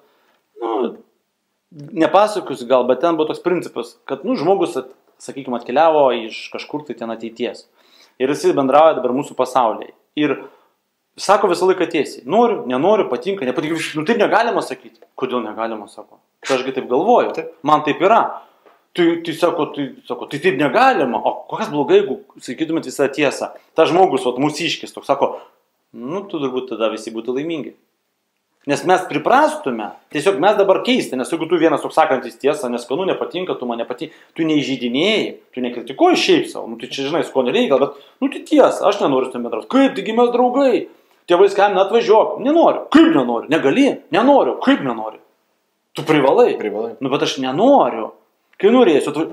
nepasakiusi gal, bet ten buvo toks principas, kad, žmogus, sakykime, atkeliavo iš kažkur tai ten ateities. Ir jisai bendrauja dabar mūsų pasaulyje. Ir sako visą laiką tiesiai, noriu, nenoriu, patinka, nepatinka, taip negalima sakyti. Kodėl negalima, sako? Tai ašgi taip galvoju, man taip yra. Tai sako, tai taip negalima, o kokias blogai, jeigu sakytumėt visą tiesą. Ta žmogus, mūsiškis, toks sako, tu turbūt tada visi būtų laimingi. Nes mes priprastume, tiesiog mes dabar keisti, nes jeigu tu vienas toks sakantis tiesą, neskanu, nepatinka, tu man nepatinka, tu neįžeidinėjai, tu nekritikuoji šiaip savo, tai čia žinai, skonio reikia, bet, tai tiesa, aš nenoriu su tavimi bendrauti. Kaip, taigi mes draugai, tėvai skambina, atvažiuok, nenoriu, kaip nenoriu, negali, nenoriu, kaip nenoriu. Tu privalai, bet aš nenoriu, kai norėsiu,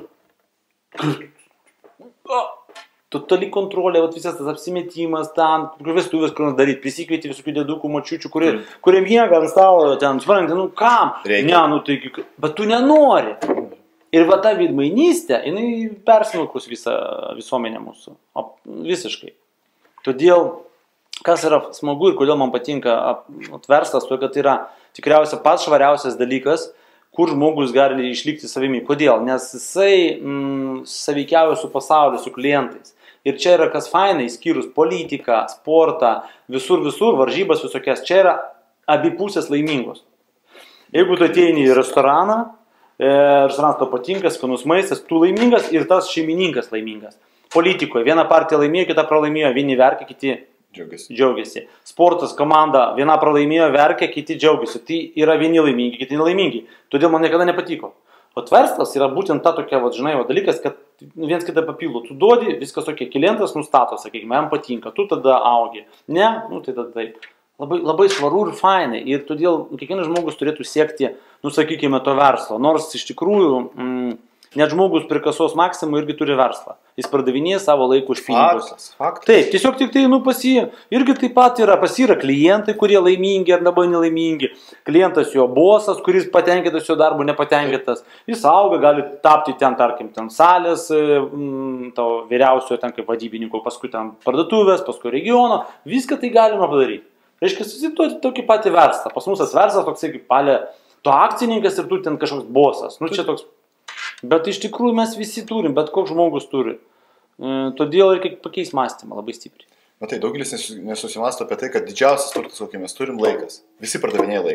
totali kontrolė, visas tas apsimetimas, ten, vestuvės, kur nors daryti, prisikvieti visokių dėdukų, močiučių, kurie miega ant stalo, ten, suprantate, kam? Reikia. Taigi, bet tu nenori. Ir ta veidmainystė, jinai persmelkus visą visuomenę mūsų. Visiškai. Todėl, kas yra smagu ir kodėl man patinka verslas, to, kad yra tikriausiai pats švariausias dalykas, kur žmogus gali išlikti savimi. Kodėl? Nes jisai saveikiauja su pasauliu, su klientais. Ir čia yra kas fainai, skyrus politiką, sportą, visur, varžybas visokias. Čia yra abi pusės laimingos. Jeigu tu ateini į restoraną, restoranas to patinka, skanus maistas, tu laimingas ir tas šeimininkas laimingas. Politikoje viena partija laimėjo, kita pralaimėjo, vieni verkia, kiti džiaugiasi. Sportas, komanda, viena pralaimėjo, verkia, kiti džiaugiasi. Tai yra vieni laimingi, kiti nelaimingi. Todėl man niekada nepatiko. O verslas yra būtent ta tokia, dalykas, kad viens kitą papildo. Tu duodi, viskas tokia, klientas nustato, sakykime, jam patinka, tu tada augi. Ne, tai tada taip. Labai svaru ir fainai. Ir todėl kiekvienas žmogus turėtų siekti, sakykime, to verslo. Nors iš tikrųjų, net žmogus prie kasos Maksimų irgi turi verslą. Jis pardavinėja savo laiką už pinigus. Faktas. Taip, tiesiog tik tai, irgi taip pat yra, yra klientai, kurie laimingi ar labai nelaimingi. Klientas jo bosas, kuris patenkintas jo darbu, nepatenkintas. Jis auga, gali tapti ten, tarkim, ten salės, tavo vyriausiojo ten kaip vadybininko, paskui ten parduotuvės, paskui regiono. Viską tai galima padaryti. Reiškia, susituoti tokį patį verslą. Pas mus tas verslas toksai kaip palė, to akcininkas ir tu ten kažkoks bosas. Čia toks. Bet iš tikrųjų mes visi turim, bet koks žmogus turi. Todėl reikia pakeisti mąstymą labai stipriai. Matai, daugelis nesusimasto apie tai, kad didžiausias turtas, kokį mes turim, laikas. Visi pardavinėja laiką.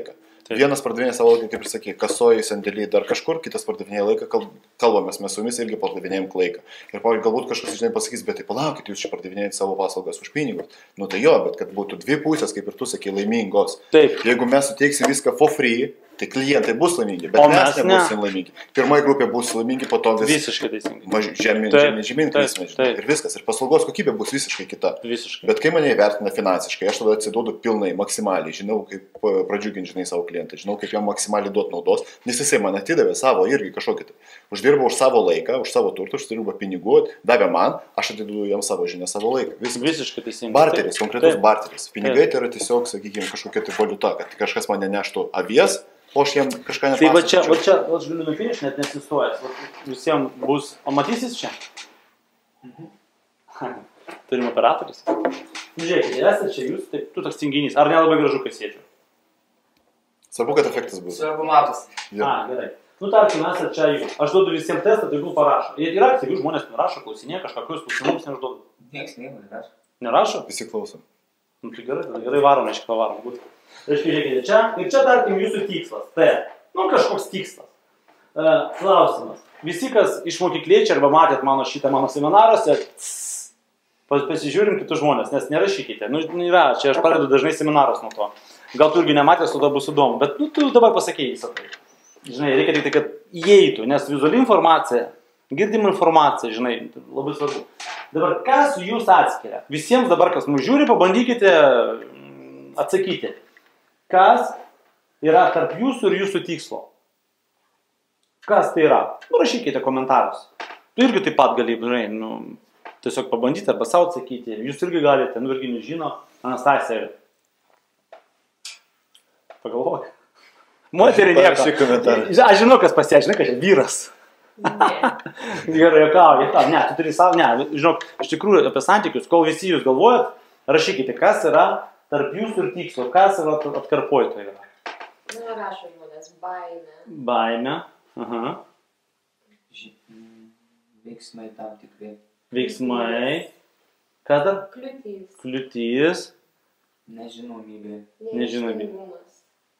Taip. Vienas pardavinėja savo laiką, kaip ir sakė, kasoji, sandėlį, dar kažkur, kitas pardavinėja laiką, kalbamės, mes su jumis irgi pardavinėjom laiką. Ir galbūt kažkas, žinai, pasakys, bet tai palaukit, jūs čia pardavinėjate savo paslaugas už pinigus. Nu tai jo, bet kad būtų dvi pusės, kaip ir tu sakė, laimingos. Taip. Jeigu mes suteiksim viską for free, tai klientai bus laimingi, bet mes nebūsim laimingi. Pirmoji grupė bus laimingi, po to visiškai teisingai. Žemyn krisime, žinai. Ir viskas. Ir paslaugos kokybė bus visiškai kita. Visiškai. Bet kai mane įvertina finansiškai, aš tada atsiduodu pilnai, maksimaliai. Žinau, kaip pradžiuginti, žinai, savo klientą. Žinau, kaip jam maksimaliai duoti naudos. Nes jisai man atidavė savo irgi kažkokį tai. Uždirba už savo laiką, už savo turtą, uždirba pinigų, davė man, aš atiduodu jam savo žinią, savo laiką. Visiškai teisingai. Barteris, konkretus barteris. Pinigai tai yra tiesiog, sakykime, kažkokia tai valiuta, kad kažkas mane neštų avies. O aš jiem kažką nepasakyčiau. Tai va čia, aš galiu nupinėti, net nesistojęs. Visiems bus, o matysis čia? Turim operatorius. Žiūrėkit, esate čia jūs, tai tu toks tinginys. Ar nelabai gražu, kai sėdžiu? Svarbu, kad efektas bus. Svarbu matos. Gerai. Nu, tarkim, esate čia jūs. Aš duodu visiems testą, tai jų parašo. Yra aktyvių žmonės, nurašo, klausinė, kažkokius klausimus neužduodu. Niekas nerašo. Nerašo? Visi klausom. Nu, tai gerai varom, aiškiai pavarom. Būt. Reiškia, žiūrėkite, čia, ir čia, tarkim, jūsų tikslas. Tai, nu, kažkoks tikslas. Klausimas. Visi, kas iš mokyklėčiai arba matėt mano seminaruose, pasižiūrim kitus žmonės, nes nerašykite. Nu, yra, čia aš pradedu dažnai seminarus nuo to. Gal tu irgi nematęs, o to bus įdomu, bet nu, tu dabar pasakėjai visą tai. Žinai, reikia tik tai, kad įeitų, nes vizuali informacija, girdim informaciją, žinai, labai svarbu. Dabar, kas jūs atskiria? Visiems dabar, kas mūsų žiūri, pabandykite atsakyti. Kas yra tarp jūsų ir jūsų tikslo? Kas tai yra? Nu, rašykite komentarus. Tu irgi taip pat gali, žinai, nu, tiesiog pabandyti arba savo atsakyti. Jūs irgi galite, nu, irgi nežino. Anastasija. Pagalvok. Moterį nieko. Aš žinau, kas pasiaiškina, kad čia vyras. Gerai, juokauju. Ne, tu turi savo, ne, žinok, iš tikrųjų apie santykius, kol visi jūs galvojat, rašykite, kas yra tarp jūsų ir tikslo, kas yra atkarpoj to yra. Nu, rašo žmonės, baimė. Baimė, aha. Veiksmai tam tikrai. Veiksmai. Kas dar? Kliūtys. Kliūtys. Nežinomybė. Nežinomumas.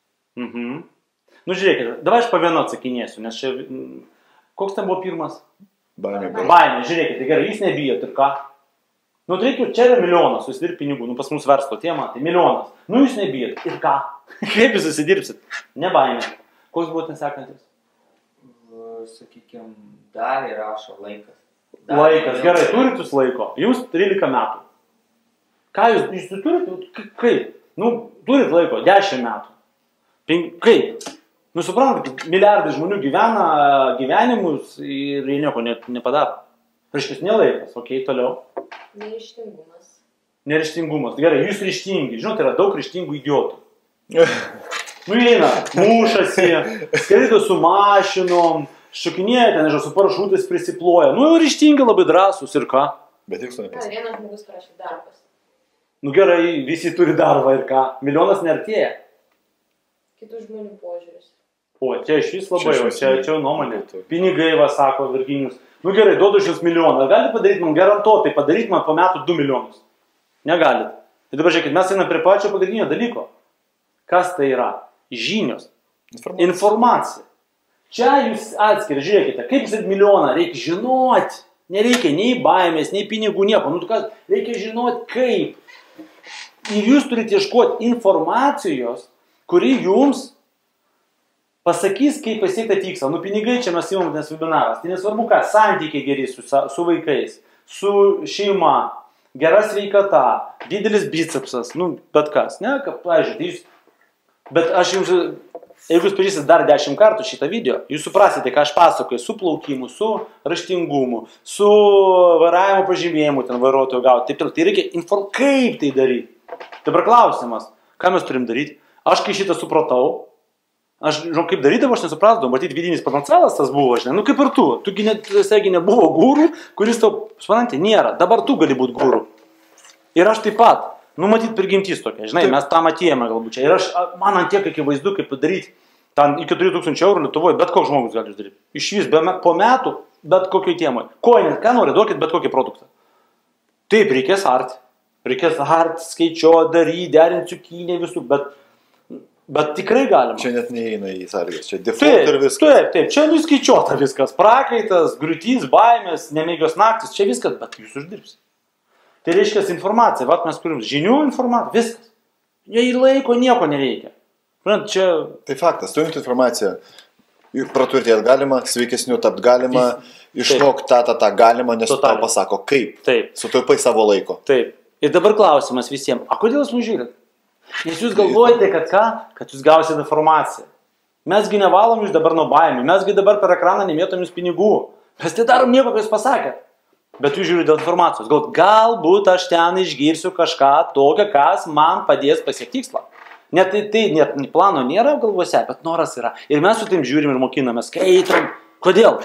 Nu, žiūrėkite, davai aš po vieno atsakinėsiu, nes čia... Koks ten buvo pirmas? Baimė. Baimė, žiūrėkite, gerai, jūs nebijot ir ką? Nu, tai reikia, čia yra milijonas, susidirb pinigų, nu, pas mus verslo tema, tai milijonas. Nu, jūs nebijot ir ką? Kaip jūs susidirbsit? Ne baimė. Koks buvo ten sekantis? Sakykime, dar įrašo laikas. Laikas, gerai, turit jūs laiko, jums 13 metų. Ką jūs turit? Kaip? Nu, turit laiko 10 metų. Kaip? Nu, suprantat, milijardai žmonių gyvena gyvenimus ir jie nieko nepadaro. Reiškia, nelaikas, okei, toliau. Neryžtingumas. Neryžtingumas. Gerai, jūs ryžtingi. Žinote, yra daug ryžtingų idiotų. Nu, eina, mušasi, skraido su mašinom, šokinėja ten, nežinau, su parašutais prisiploja. Nu, ryžtingi, labai drąsūs ir ką? Bet tikslo nepasakė. Vienas žmogus parašė darbas. Nu, gerai, visi turi darbą ir ką? Milijonas neartėja. Kitų žmonių požiūris. O, čia iš vis labai, čia nuomonė. Pinigai, va, sako Virginijus. Nu gerai, duodu šis milijoną. Galite padaryti man garantuotai, padaryti man po metų 2 milijonus. Negalit. Tai dabar žiūrėkit, mes einam prie pačio pagrindinio dalyko. Kas tai yra? Žinios. Informacija. Čia jūs atskiri, žiūrėkite, kaip jūs milijoną reikia žinoti. Nereikia nei baimės, nei pinigų, nieko. Nu, kas, reikia žinoti kaip. Ir jūs turite ieškoti informacijos, kuri jums pasakys, kaip pasiekti tikslą. Nu, pinigai čia mes įmam nes webinaras. Tai nesvarbu ką, santykiai geri su vaikais, su šeima, gera sveikata, didelis bicepsas, nu, bet kas. Ne, pavyzdžiui, tai jūs... Bet aš jums, jeigu jūs pažiūrėsit dar 10 kartų šitą video, jūs suprasite, ką aš pasakoju su plaukimu, su raštingumu, su vairavimo pažymėjimu, ten vairuotojo gauti. Taip, tai reikia kaip tai daryti. Dabar klausimas, ką mes turim daryti? Aš kai šitą supratau, aš, žinau, kaip darydavau, aš nesuprasdavau, matyti vidinis potencialas tas buvo, žinai, nu kaip ir tu. Tugi nebuvo gūrų, kuris tau, suprantate, nėra. Dabar tu gali būti gūrų. Ir aš taip pat, nu matyti prigimtys tokia, žinai, mes tą matėjome galbūt čia. Ir aš, man ant tiek akivaizdu, kaip padaryti, ten iki 3000 eurų Lietuvoje, bet koks žmogus gali uždaryti. Iš vis, po metų, bet kokioj temai. Ką nori, duokit bet kokį produktą. Taip, reikės art, skaičiuoti, daryti, derinti cukinę visų, bet Bet tikrai galima. Čia net neįeina į sąlygas, čia default ir viskas. Taip, čia nuskaičiuota viskas. Prakaitas, griūtys, baimės, nemėgios naktis, čia viskas, bet jūs uždirbsite. Tai reiškia informacija, vat mes turim žinių informaciją, viskas. Jei laiko nieko nereikia. Čia... Tai faktas, turint informaciją, praturtėti galima, sveikesnių tapt galima, išmokti tą galima, nes tau pasako kaip. Taip. Sutaupai savo laiko. Taip. Ir dabar klausimas visiems, a kodėl jūs mus žiūrit? Nes jūs galvojate, kad ką? Kad jūs gausite informaciją. Mesgi nevalom jūs dabar nuo baimių, mesgi dabar per ekraną nemėtom jūs pinigų. Mes tai darom nieko, ką jūs pasakėt. Bet jūs žiūrite dėl informacijos. Galbūt aš ten išgirsiu kažką tokio, kas man padės pasiekti tikslą. Net plano nėra galvose, bet noras yra. Ir mes su tim žiūrim ir mokinamės, skaitom. Kodėl?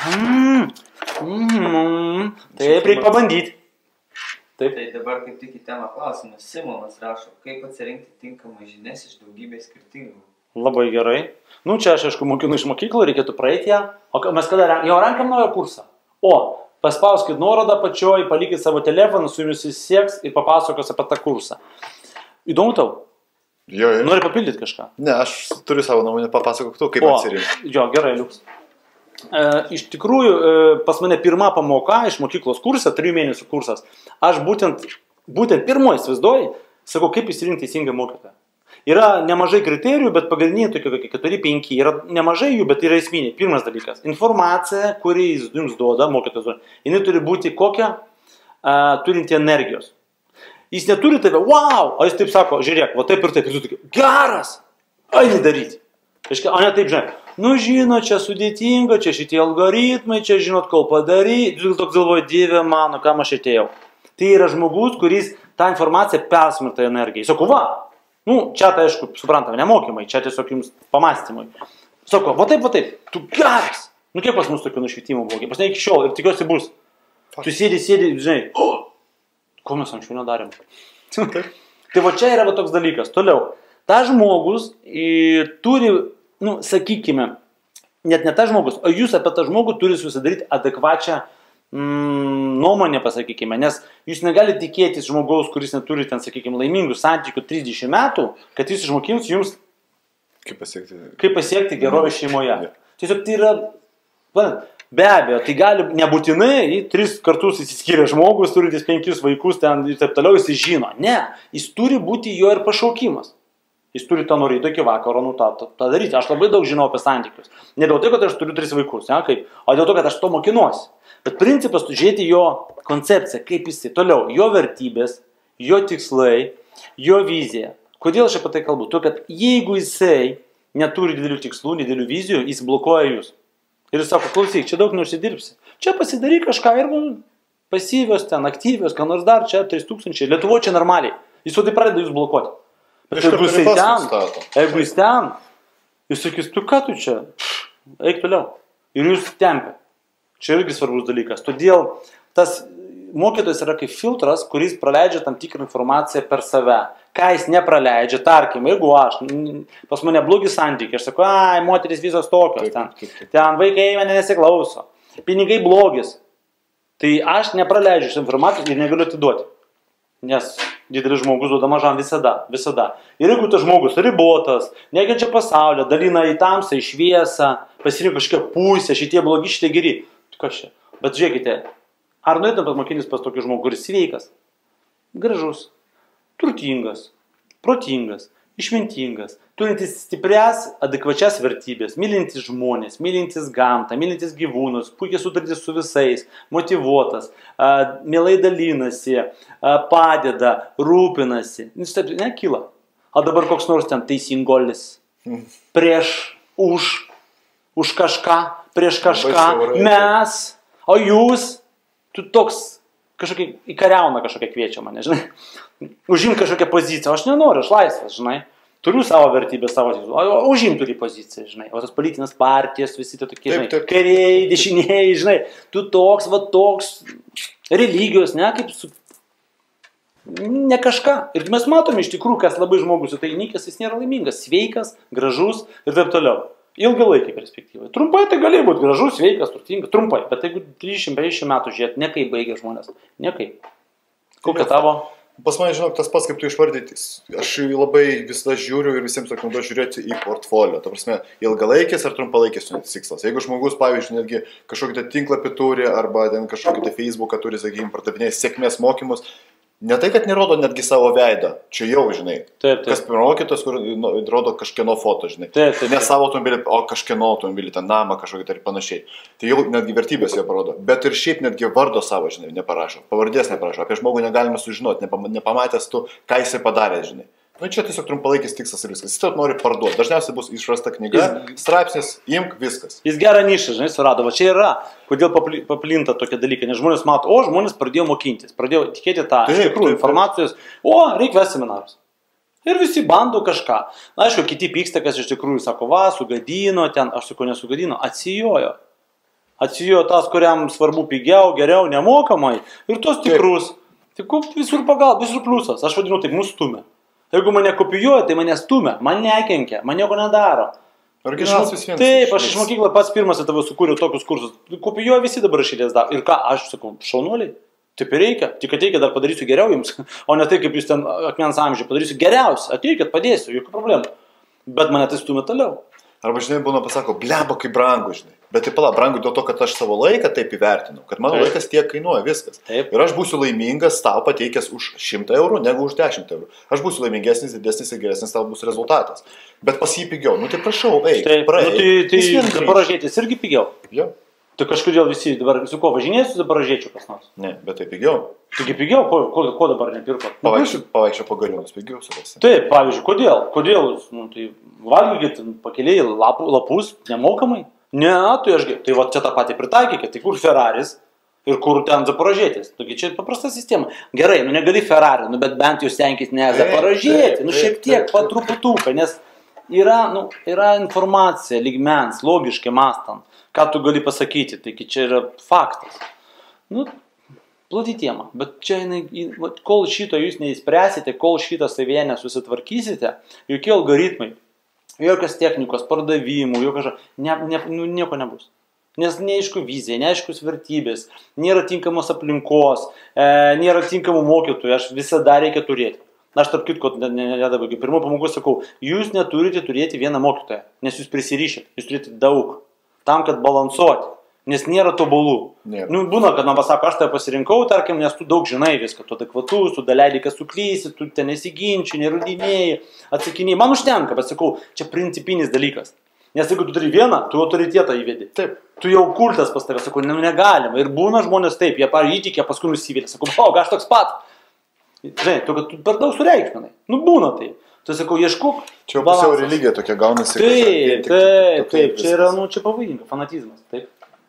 Taip, reikia pabandyti. Taip. Tai dabar kaip tik į temą klausimas. Simonas rašo, kaip atsirinkti tinkamą žinias iš daugybės skirtingų. Labai gerai. Nu, čia aš aišku mokinu iš mokyklų, reikėtų praeiti ją. O mes kada jau renkam naują kursą. O, paspauskit nuorodą pačioj, palikit savo telefoną, su jumis įsieks ir papasakos apie tą kursą. Įdomu tau? Jo. Nori papildyti kažką? Ne, aš turiu savo nuomonę, papasakok tu, kaip atsirinkti. Jo, gerai, liuks. Iš tikrųjų, pas mane pirma pamoka iš mokyklos kursą, 3 mėnesių kursas. Aš būtent pirmoji įsivaizduoju, sakau, kaip įsirinkti teisingą mokytoją. Yra nemažai kriterijų, bet pagrindiniai tokie 4-5, yra nemažai jų, bet yra esminiai. Pirmas dalykas, informacija, kurį jis jums duoda, mokytojas duoda, jinai turi būti kokią, turinti energijos. Jis neturi tave, wow, o jis taip sako, žiūrėk, va taip ir taip, ir tu tokia, geras, eini daryti. O ne taip, žinai, nu žino, čia sudėtinga, čia šitie algoritmai, čia žinot, kol padaryti, jūs toks galvoja, Dieve mano, kam aš atėjau. Tai yra žmogus, kuris tą informaciją persmirta energijai. Sako, va, nu, čia tai aišku, suprantame, nemokymai, čia tiesiog jums pamastymai. Sako, va taip, tu geras. Nu, kiek pas mus tokių nušvitimų buvo, pas ne iki šiol ir tikiuosi bus. Tu sėdi, žinai, ko mes anksčiau nedarėm. Tai va čia yra va toks dalykas. Toliau, ta žmogus turi, nu, sakykime, net ne ta žmogus, o jūs apie tą žmogų turi susidaryti adekvačią nuomonę, pasakykime, nes jūs negalite tikėtis žmogaus, kuris neturi ten, sakykime, laimingų santykių 30 metų, kad jis išmokins jums, kaip pasiekti gerovę šeimoje. Tiesiog tai yra, be abejo, tai gali nebūtinai 3 kartus įsiskyrę žmogus, turintis 5 vaikus ten ir taip toliau, jis žino. Ne, jis turi būti jo ir pašaukimas. Jis turi tą norėti iki vakaro, nu tą daryti. Aš labai daug žinau apie santykius. Ne dėl to, kad aš turiu 3 vaikus, ja, kaip, o dėl to, kad aš to mokinuosi. Bet principas, tu žiūrėti jo koncepciją, kaip jis toliau, jo vertybės, jo tikslai, jo vizija. Kodėl aš apie tai kalbu? To, kad jeigu jisai neturi didelių tikslų, didelių vizijų, jis blokuoja jūs. Ir jis sako, klausyk, čia daug neužsidirbsi. Čia pasidaryk kažką ir pasyvios ten, aktyvios, ką nors dar, čia 3000. Lietuvoje čia normaliai. Jis jau tai pradeda jūs blokuoti. Bet jeigu jis ten, jis sakys, tu ką tu čia, eik toliau. Ir jūs tempia. Čia irgi svarbus dalykas. Todėl tas mokytojas yra kaip filtras, kuris praleidžia tam tikrą informaciją per save. Ką jis nepraleidžia, tarkim, jeigu pas mane blogi santykiai, aš sakau, moteris visos tokios, ten vaikai mane nesiklauso, pinigai blogis. Tai aš nepraleidžiu šią informaciją ir negaliu atiduoti. Nes didelis žmogus duoda mažam visada. Ir jeigu tas žmogus ribotas, nekenčia pasaulio, dalina į tamsą, į šviesą, pasirinko kažkokią pusę, šitie blogi, šitie geri. Kas čia? Bet žiūrėkite, ar norėtum mokintis pas tokį žmogų, kuris sveikas, gražus, turtingas, protingas, išmintingas, turintis stiprias, adekvačias vertybės, mylintis žmonės, mylintis gamtą, mylintis gyvūnus, puikiai sutartis su visais, motyvuotas, mielai dalinasi, padeda, rūpinasi. Nekyla. O dabar koks nors ten teisingolis, už kažką, prieš kažką, mes, o jūs, tu toks kažkokia įkariauna kažkokia kviečia mane, žinai, užimti kažkokią poziciją, aš nenoriu, aš laisvas, žinai, turiu savo vertybę, savo tikslų, o užimti turi poziciją, žinai, o tas politinės partijos, visi tai tokie, žinai, kairiai, dešiniai, žinai, tu toks, va toks, religijos, ne, kaip su, ne kažką, ir mes matome iš tikrųjų, kas labai žmogus įtainikęs, jis nėra laimingas, sveikas, gražus ir taip toliau. Ilgalaikį perspektyvą. Trumpai tai gali būti gražus, sveikas, turtingas, trumpai. Bet jeigu 350 metų žiūrėt, ne kaip baigia žmonės. Ne kaip. Kokia tavo Pas mane, žinok, tas pats, kaip tu išvardyti, aš labai visada žiūriu ir visiems rekomenduoju žiūrėti į portfolio. Ta prasme, ilgalaikis ar trumpalaikis tikslas. Jeigu žmogus, pavyzdžiui, netgi kažkokį tai tinklapį turi arba ten kažkokį tai Facebooką turi, sakykime, pardavinėja sėkmės mokymus, ne tai, kad nerodo netgi savo veidą, čia jau, žinai, Taip. kas pirmokytas, kur rodo kažkieno foto, žinai, Taip. ne savo automobilį, o kažkieno automobilį, ten namą kažkokį tai ir panašiai. Tai jau netgi vertybės jie parodo, bet ir šiaip netgi vardo savo, žinai, neparašo, pavardės neparašo, apie žmogų negalime sužinoti, nepamatęs tu, ką jisai padarė, žinai. Nu, čia tiesiog trumpalaikis tikslas ir viskas. Jis tau nori parduoti. Dažniausiai bus išrasta knyga, straipsnis, imk, viskas. Jis gerą nišą, žinai, surado. Va čia yra, kodėl paplinta tokie dalykai. Nes žmonės mato, o žmonės pradėjo mokintis, pradėjo tikėti tą iš tikrųjų informacijos, o reikia vesti seminarus. Ir visi bando kažką. Na, aišku, kiti pyksta, kas iš tikrųjų sako, va, sugadino ten, aš sakau, nesugadino, atsijojo. Atsijojo tas, kuriam svarbu pigiau, geriau, nemokamai. Ir tos tikrus. Tik visur pagal, visur pliusas. Aš vadinu taip, mus stumia. Jeigu mane kopijuoja, tai mane stumia, man nekenkia, man nieko nedaro. Originalas vis vienas. Taip, aš iš mokyklo pats pirmas į tavo sukūriau tokius kursus. Kopijuoja visi dabar šilės daro. Ir ką, aš sakau, šaunuoliai, taip ir reikia. Tik ateikit, dar padarysiu geriau jums. O ne tai, kaip jūs ten akmens amžiuje padarysiu geriausia. Ateikit, padėsiu, jokių problemų. Bet mane tai stumia toliau. Arba, žinai, būna pasako, bleba, kaip brangu, žinai. Bet tai pala, brangu dėl to, kad aš savo laiką taip įvertinu, kad mano laikas tiek kainuoja, viskas. Taip. Ir aš būsiu laimingas tau pateikęs už 100 eurų, negu už 10 eurų. Aš būsiu laimingesnis, didesnis ir geresnis tau bus rezultatas. Bet pas jį pigiau. Nu tai prašau, eik, praeik. Tai Zaporožėtis irgi pigiau. Jo. Tai kažkodėl visi dabar, su ko važinėsiu Zaporožėčiu kas nors? Ne, bet tai pigiau. Taigi pigiau, ko dabar nepirko? Pavaikščio po gariūnus pigiau surasti. Taip, pavyzdžiui, kodėl jūs, tai valgykit pakeliai lapus nemokamai? Ne, tai va čia tą patį pritaikykit, tai kur Ferraris ir kur ten Zaporožėtis. Taigi čia paprasta sistema. Gerai, negali Ferrari, bet bent jūs stenkit ne Zaporožėti, šiek tiek patruputuką, nes yra informacija lygmens, logiškai mąstant, ką tu gali pasakyti, taigi čia yra faktas. Plati tema, bet čia, kol šito jūs neįspręsite, kol šitą savyje nesusitvarkysite, jokie algoritmai, jokios technikos, pardavimų, nieko nebus. Nes neaišku vizija, neaiškus vertybės, nėra tinkamos aplinkos, nėra tinkamų mokytojų, aš visada reikia turėti. Aš tarp kitko, pirmo pamokos sakau, jūs neturite turėti vieną mokytoją, nes jūs prisirišit, jūs turite daug, tam, kad balansuoti. Nes nėra tobulų. Būna, kad man pasako, aš tai pasirinkau, tarkim, nes tu daug žinai viską, tu adekvatus, tu daleidai, kas suklysi, tu ten nesiginčiai, nerudinėjai, atsakinėjai. Man užtenka, bet sakau, čia principinis dalykas. Nes jeigu tu turi vieną, tu autoritetą įvedi. Taip. Tu jau kultas pas tave, sakau, negalima. Ir būna žmonės taip, jie įtikė, paskui nusivylė. Sakau, aš toks pat. Žinai, tu per daug sureikšminai. Būna taip. Tai sakau, ieškok. Čia jau pusiau religija tokia gaunasi. Taip, čia yra, čia pavojinga, fanatizmas. Taip.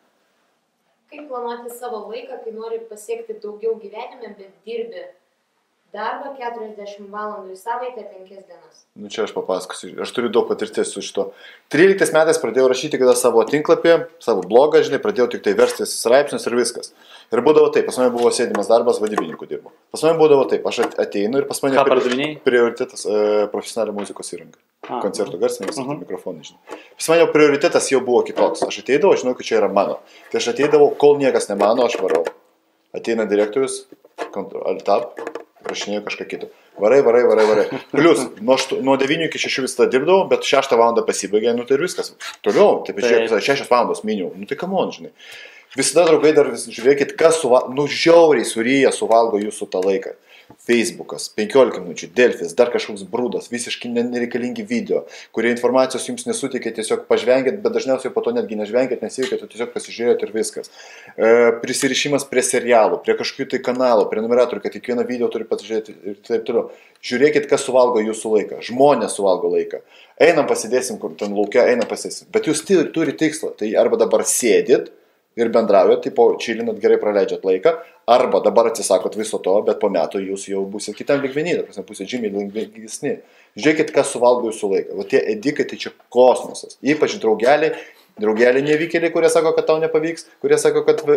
Kaip planuoti savo laiką, kai nori pasiekti daugiau gyvenime, bet dirbi darbą 40 valandų į savaitę 5 dienas? Čia aš papasakosiu. Aš turiu daug patirties su šito. 13 metais pradėjau rašyti kada savo tinklapį, savo blogą, žinai, pradėjau tik tai verstis straipsnius ir viskas. Ir būdavo taip, pas mane buvo sėdimas darbas, vadybininku dirbo. Pas mane būdavo taip, aš ateinu ir pas mane prioritetas profesionalią muzikos įranga. Koncertų garsinimas, mikrofonai, žinai. Pas mane prioritetas jau buvo kitoks. Aš ateidavau, žinau, kad čia yra mano. Tai aš ateidavau, kol niekas nemano, aš varau. Ateina direktorius, alt-tab, rašinėjau kažką kitą. Varai. Plius, nuo 9 iki 6 visada dirbdavau, bet 6 valandą pasibaigė, tai ir viskas. Toliau, taip, 6 valandos minimum. Tai come on, žinai. Visada, draugai, dar žiūrėkit, kas žiauriai suryja suvalgo jūsų tą laiką. Facebookas, 15 minučių, Delfis, dar kažkoks brūdas, visiškai nereikalingi video, kurie informacijos jums nesuteikia, tiesiog pažvengėt, bet dažniausiai po to netgi nežvengėt, nesivykėt, tu tiesiog pasižiūrėjot ir viskas. Prisirišimas prie serialų, prie kažkokių tai kanalų, prie numeratorių, kad kiekvieną video turi pasižiūrėti ir taip toliau. Žiūrėkit, kas suvalgo jūsų laiką. Žmonės suvalgo laiką. Einam pasidėsim, kur ten laukia, einam pasidėsim. Bet jūs turi tikslą, tai arba dabar sėdit ir bendraujat, tipo čilinat, gerai praleidžiat laiką, arba dabar atsisakot viso to, bet po metų jūs jau būsit kitam lygmenį, pusė žymiai lengvesni. Žiūrėkit, kas suvalgo jūsų laiką. Va tie edikai, tai čia kosmosas. Ypač draugeliai nevykėliai, kurie sako, kad tau nepavyks, kurie sako, kad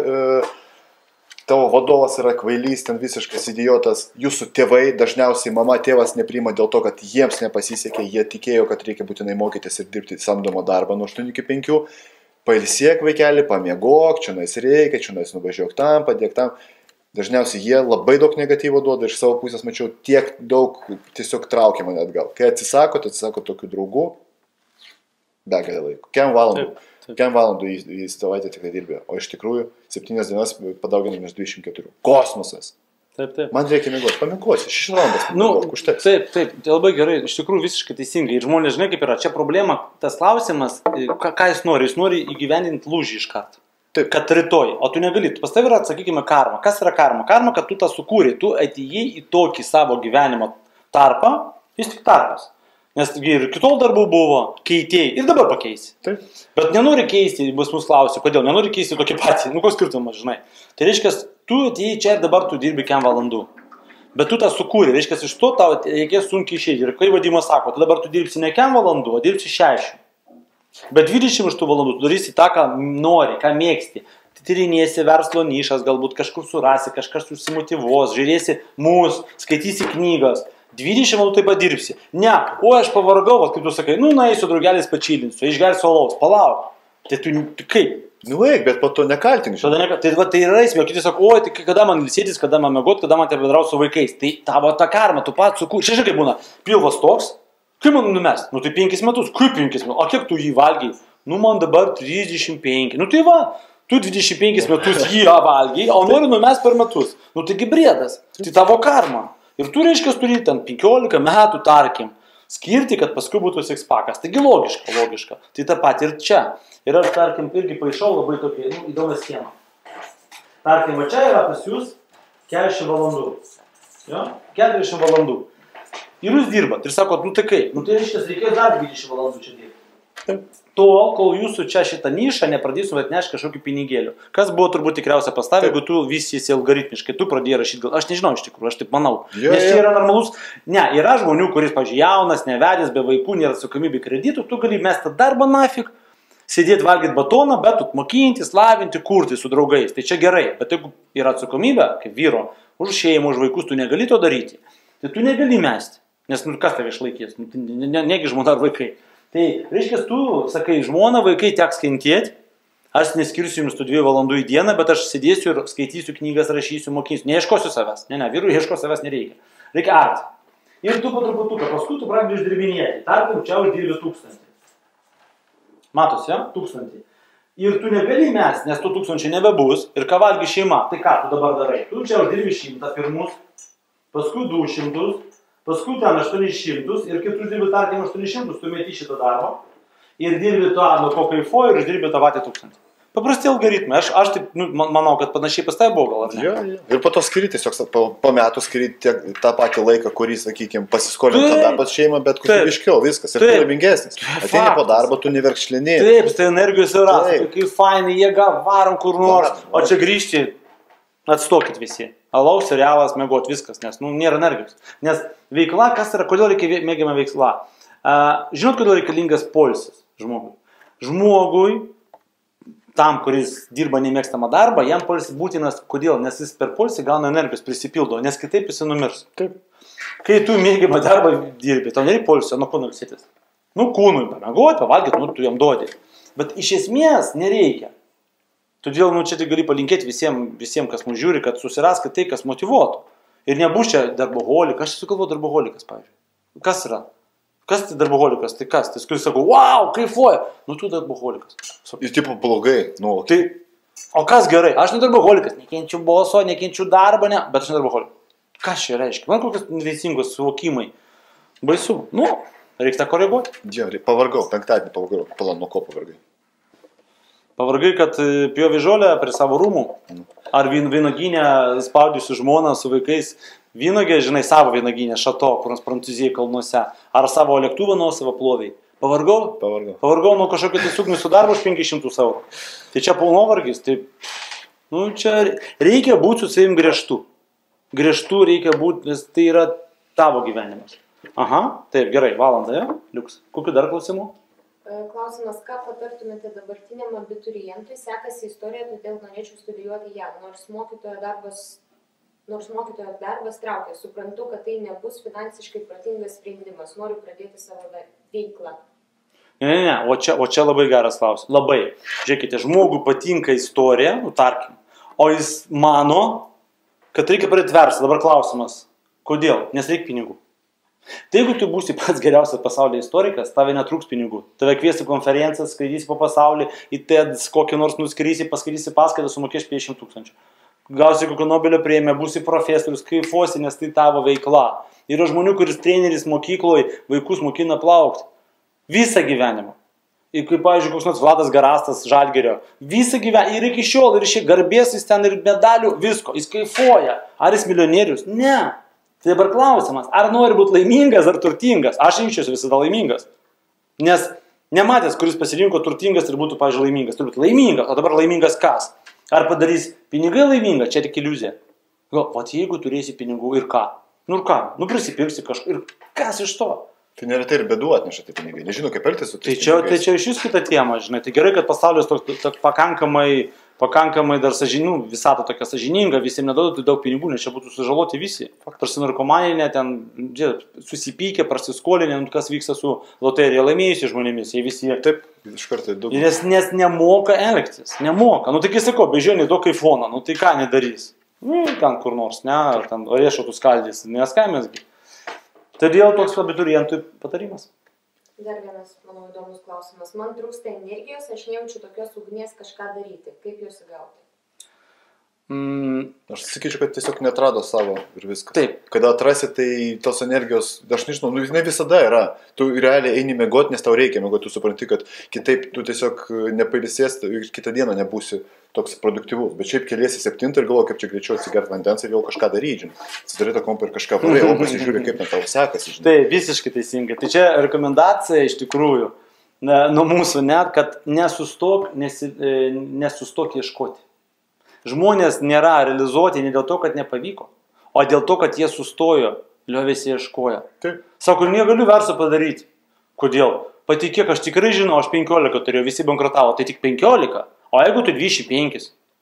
tavo vadovas yra kvailys, ten visiškas idiotas. Jūsų tėvai, dažniausiai mama, tėvas nepriima dėl to, kad jiems nepasisekė, jie tikėjo, kad reikia būtinai mokytis ir dirbti samdomą darbą nuo 8 iki 5. Pailsėk vaikelį, pamiegok, čionais reikia, čionais nuvažiuok tam, padėk tam. dažniausiai jie labai daug negatyvo duoda, iš savo pusės mačiau tiek daug, tiesiog traukia mane atgal. Kai atsisako tokių draugų, begalė laiko. Kiam valandų į savaitę tik dirbė, o iš tikrųjų 7 dienas padauginam iš 24. Kosmosas. Taip, taip. Man reikia mėgoti, pamėgosiu, 6 valandas pamėgoti, užteks. Taip, tai labai gerai, iš tikrųjų visiškai teisingai. Ir žmonės, žinai, kaip yra, čia problema, tas klausimas, ką jis nori įgyvendinti lūžį iš karto. Taip. Kad rytoj, o tu negali, pas tavai yra, sakykime, karma. Kas yra karma? Karma, kad tu tą sukūrei, tu atėjai į tokį savo gyvenimo tarpą, jis tik tarpas. Nes ir kitol darbų buvo, keitėjai ir dabar pakeisi. Taip. Bet nenori keisti, bus mus klausia, kodėl, nenori keisti tokį patį, koks skirtumas, žinai. Tai reiškia, tu atėjai čia ir dabar tu dirbi kiam valandų. Bet tu tą sukūrė, reiškia, iš to tau reikės sunkiai išėti. Ir kai vadimas sako, tai dabar tu dirbsi ne kiam valandų, o dirbsi 6. Bet 20 iš tų valandų tu darysi tą, ką nori, ką mėgsti. Tyrinėsi verslo nišas, galbūt kažkur surasi, kažkas užsimotyvuos, žiūrėsi mus, skaitysi knygas. 20 valandų taip pat dirbsi. Ne, o aš pavargau, kaip tu sakai, nueisiu draugelis pačilinsiu, išgersiu alaus, palauk. Tai tu kaip? Eik, bet po to nekaltink. Tai yra esmė, kiti sako, oi, tai kada man ilsėtis, kada man mėgot, kada man bendrauti su vaikais. Tai tavo ta karma, tu pats sukūrė. Čia kaip būna, pilvas toks, kaip man numest? Tai 5 metus, kaip 5 metus, o kiek tu jį valgiai? Man dabar 35. Tai va, tu 25 metus jį valgiai, o nori numest per metus. Taigi briedas, tai tavo karma. Ir tu, reiškia, turi ten 15 metų, tarkim, skirti, kad paskui būtų sixpackas. Taigi logiška. Tai tą patį ir čia. Ir aš, tarkim, irgi paišau labai tokį įdomią schemą. Tarkim, va čia yra pas jūs 40 valandų. Jo? 40 valandų. Ir jūs dirbat. Ir sakot, tai kaip? Tai reiškia, reikės dar 20 valandų čia dirbti. Tol, kol jūsų čia šitą nišą nepradėsim atnešti kažkokių pinigėlių. Kas buvo turbūt tikriausia pas tave, jeigu tu vystysi algoritmiškai, tu pradėjai rašyti, aš nežinau iš tikrųjų, aš taip manau. Nes čia yra normalus, yra žmonių, kuris, pavyzdžiui, jaunas, nevedęs, be vaikų, nėra atsakomybė kreditų, tu gali mesti darbą nafik, sėdėti valgyti batoną, bet tu mokintis, lavinti, kurti su draugais. Tai čia gerai, bet jeigu yra atsakomybė, kaip vyro, už šeimą, už vaikus, tu negali to daryti, tai tu negali mesti, nes kas tave išlaikys, negi žmona ar vaikai. Tai reiškia, tu sakai, žmona, vaikai teks kentėti, aš neskirsiu jums tų 2 valandų į dieną, bet aš sėdėsiu ir skaitysiu knygas, rašysiu, mokysiu, neieškosiu savęs. Ne, vyrui ieško savęs nereikia. Reikia arti. Ir tu po truputuką, paskui tu pradedi išdirbinėti. Tarkim, čia uždirbi 1000. Matosi, 1000. Ir tu negali mest, nes tų 1000 nebebus. Ir ką valgi šeima, tai ką tu dabar darai? Tu čia uždirbi 100 pirmus, paskui 200. Paskui ten 800 ir kai tu dirbi, tarkim, 800, tu meti šitą darbą ir dirbi to, nuo ko kaifuoji ir uždirbi tą patį 1000. Paprasti algoritmai. Aš taip, manau, kad panašiai pas tai buvo gal, ar ne? Ja. Ir po to skiri tiesiog, po metų skiri tą patį laiką, kurį, sakykime, pasiskolinti tą darbą šeimą, bet kokybiškiau viskas. Ir tu laimingesnis. Ateini po darbo, tu neverkšlini. Taip, tai energijos yra, kaip fainai, jėga, varom kur nors, o čia grįžti, atstokit visi. Alaus, serialas, mėgot, viskas, nes nėra energijos. Nes veikla, kas yra, kodėl reikia mėgiama veikla? Žinot, kodėl reikalingas poilsis žmogui? Žmogui, tam, kuris dirba nemėgstamą darbą, jam poilsis būtinas, kodėl? Nes jis per poilsį gauna energijos, prisipildo, nes kitaip jis numirs. Taip. Kai tu mėgiamą darbą dirbi, tau nereikia poilsio, nuo kūno ilsėtis. Kūnui pamėgoti, pavalgyti, tu jam duodi. Bet iš esmės nereikia. Todėl, čia tai gali palinkėti visiems, kas mūsų žiūri, kad susiraskite tai, kas motyvuotų. Ir nebus čia darboholikas. Aš sugalvoju darboholikas, pavyzdžiui. Kas yra? Kas tai darboholikas? Tai kas? Tai kuris sako, wow, kaifuoja. Tu darboholikas. Jis tipo blogai. Tai, o kas gerai? Aš ne darboholikas. Nekenčiu boso, nekenčiu darbą, ne. Bet aš ne darboholikas. Kas čia reiškia? Man kokios neteisingos suvokimai. Baisu. Reikia tą koreguoti. Pavargau. Penktadienį pavargau. Pala, nuo ko pavargai? Pavargai, kad pjovi žolę prie savo rūmų. Ar vynoginę spaudysiu žmoną su vaikais. Vynogė, žinai, savo vynoginę, šato, kurios Prancūzijai kalnuose. Ar savo lėktuvą nuo savo ploviai. Pavargau? Pavargau nuo kažkokio tiesiog su darbo už 500 eurų. Tai čia paunovargis. Tai, čia reikia būti su savim griežtu. Griežtu reikia būti, nes tai yra tavo gyvenimas. Aha, taip, gerai, valanda, ja? Liuks. Kokiu dar klausimu? Klausimas, ką patartumėte dabartiniam abiturientui, sekasi istorija, todėl norėčiau studijuoti ją, nors mokytojo darbas traukia. Suprantu, kad tai nebus finansiškai protingas sprendimas, noriu pradėti savo veiklą. Ne, o čia labai geras klausimas. Labai. Žiūrėkite, žmogui patinka istorija, tarkim, o jis mano, kad reikia pradėti verslą. Dabar klausimas, kodėl? Nes reikia pinigų. Tai jeigu tu būsi pats geriausias pasaulio istorikas, tave netrūks pinigų. Tave kviesi konferencijas, skraidysi po pasaulį, į TED kokį nors nuskrysi, paskaitysi paskaitą, sumokėsi 50 000. Gausi kokio Nobelio premiją, būsi profesorius, kaifuosi, nes tai tavo veikla. Yra žmonių, kuris treneris mokykloje vaikus mokina plaukti. Visą gyvenimą. Ir kaip, pavyzdžiui, koks nors Vladas Garastas Žalgirio. Visą gyvenimą. Ir iki šiol, ir garbės jis ten, ir medalių, visko. Jis kaifuoja. Ar jis milijonierius? Ne. Tai dabar klausimas, ar nori būti laimingas ar turtingas? Aš rinkčiausi visada laimingas. Nes nematęs, kuris pasirinko turtingas ir būtų, pavyzdžiui, laimingas. Turi būti laimingas, o dabar laimingas kas? Ar padarys pinigai laimingą? Čia tik iliuzija. Vat jeigu turėsi pinigų ir ką? Nu ir ką? Nu prisipirksi kažką. Ir kas iš to? Tai neretai ir bėdų atneša tai pinigai. Nežinau, kaip elgtis su tais pinigais. Tai čia iš vis kita tema, žinai. Tai gerai, kad pasaulis toks pakankamai dar visata tokia sąžininga, visiems neduoda daug pinigų, nes čia būtų sužaloti visi. Tarsi narkomaninė, ten susipykę, prasiskolinė, kas vyksta su loterija laimėjusi žmonėmis. Jie visi taip, iš karto daug. Nes nemoka elgtis, nemoka. Nu tai kai sako, bežiūrė daug iPhone'ą, nu tai ką nedarys? Nu, ten kur nors, ne, ten riešotų skaldys, neskaimėsgi. Todėl toks abiturientui patarimas. Dar vienas, manau, įdomus klausimas. Man trūksta energijos, aš nejaučiu tokios ugnies kažką daryti. Kaip jūs įgauti? Aš sakyčiau, kad tiesiog neatrado savo ir viskas. Taip. Kada atrasi, tai tos energijos, aš nežinau, nu ne visada yra. Tu realiai eini mėgoti, nes tau reikia mėgoti, tu supranti, kad kitaip tu tiesiog nepailsės ir kitą dieną nebūsi toks produktyvus. Bet šiaip keliesi 7 ir galvoji, kaip čia greičiau atsigert vandens ir jau kažką daryti. Atsidaryti kompą ir kažką varai, o pasižiūri, kaip net tau sekasi. Tai visiškai teisingai. Tai čia rekomendacija iš tikrųjų nuo mūsų net, kad nesustok ieškoti. Žmonės nėra realizuoti ne dėl to, kad nepavyko, o dėl to, kad jie sustojo, liovėsi ieškojo. Taip. Sako, negaliu verslo padaryti. Kodėl? Patikėk, aš tikrai žinau, aš 15 turėjau, visi bankrutavo, tai tik 15. O jeigu tu 25,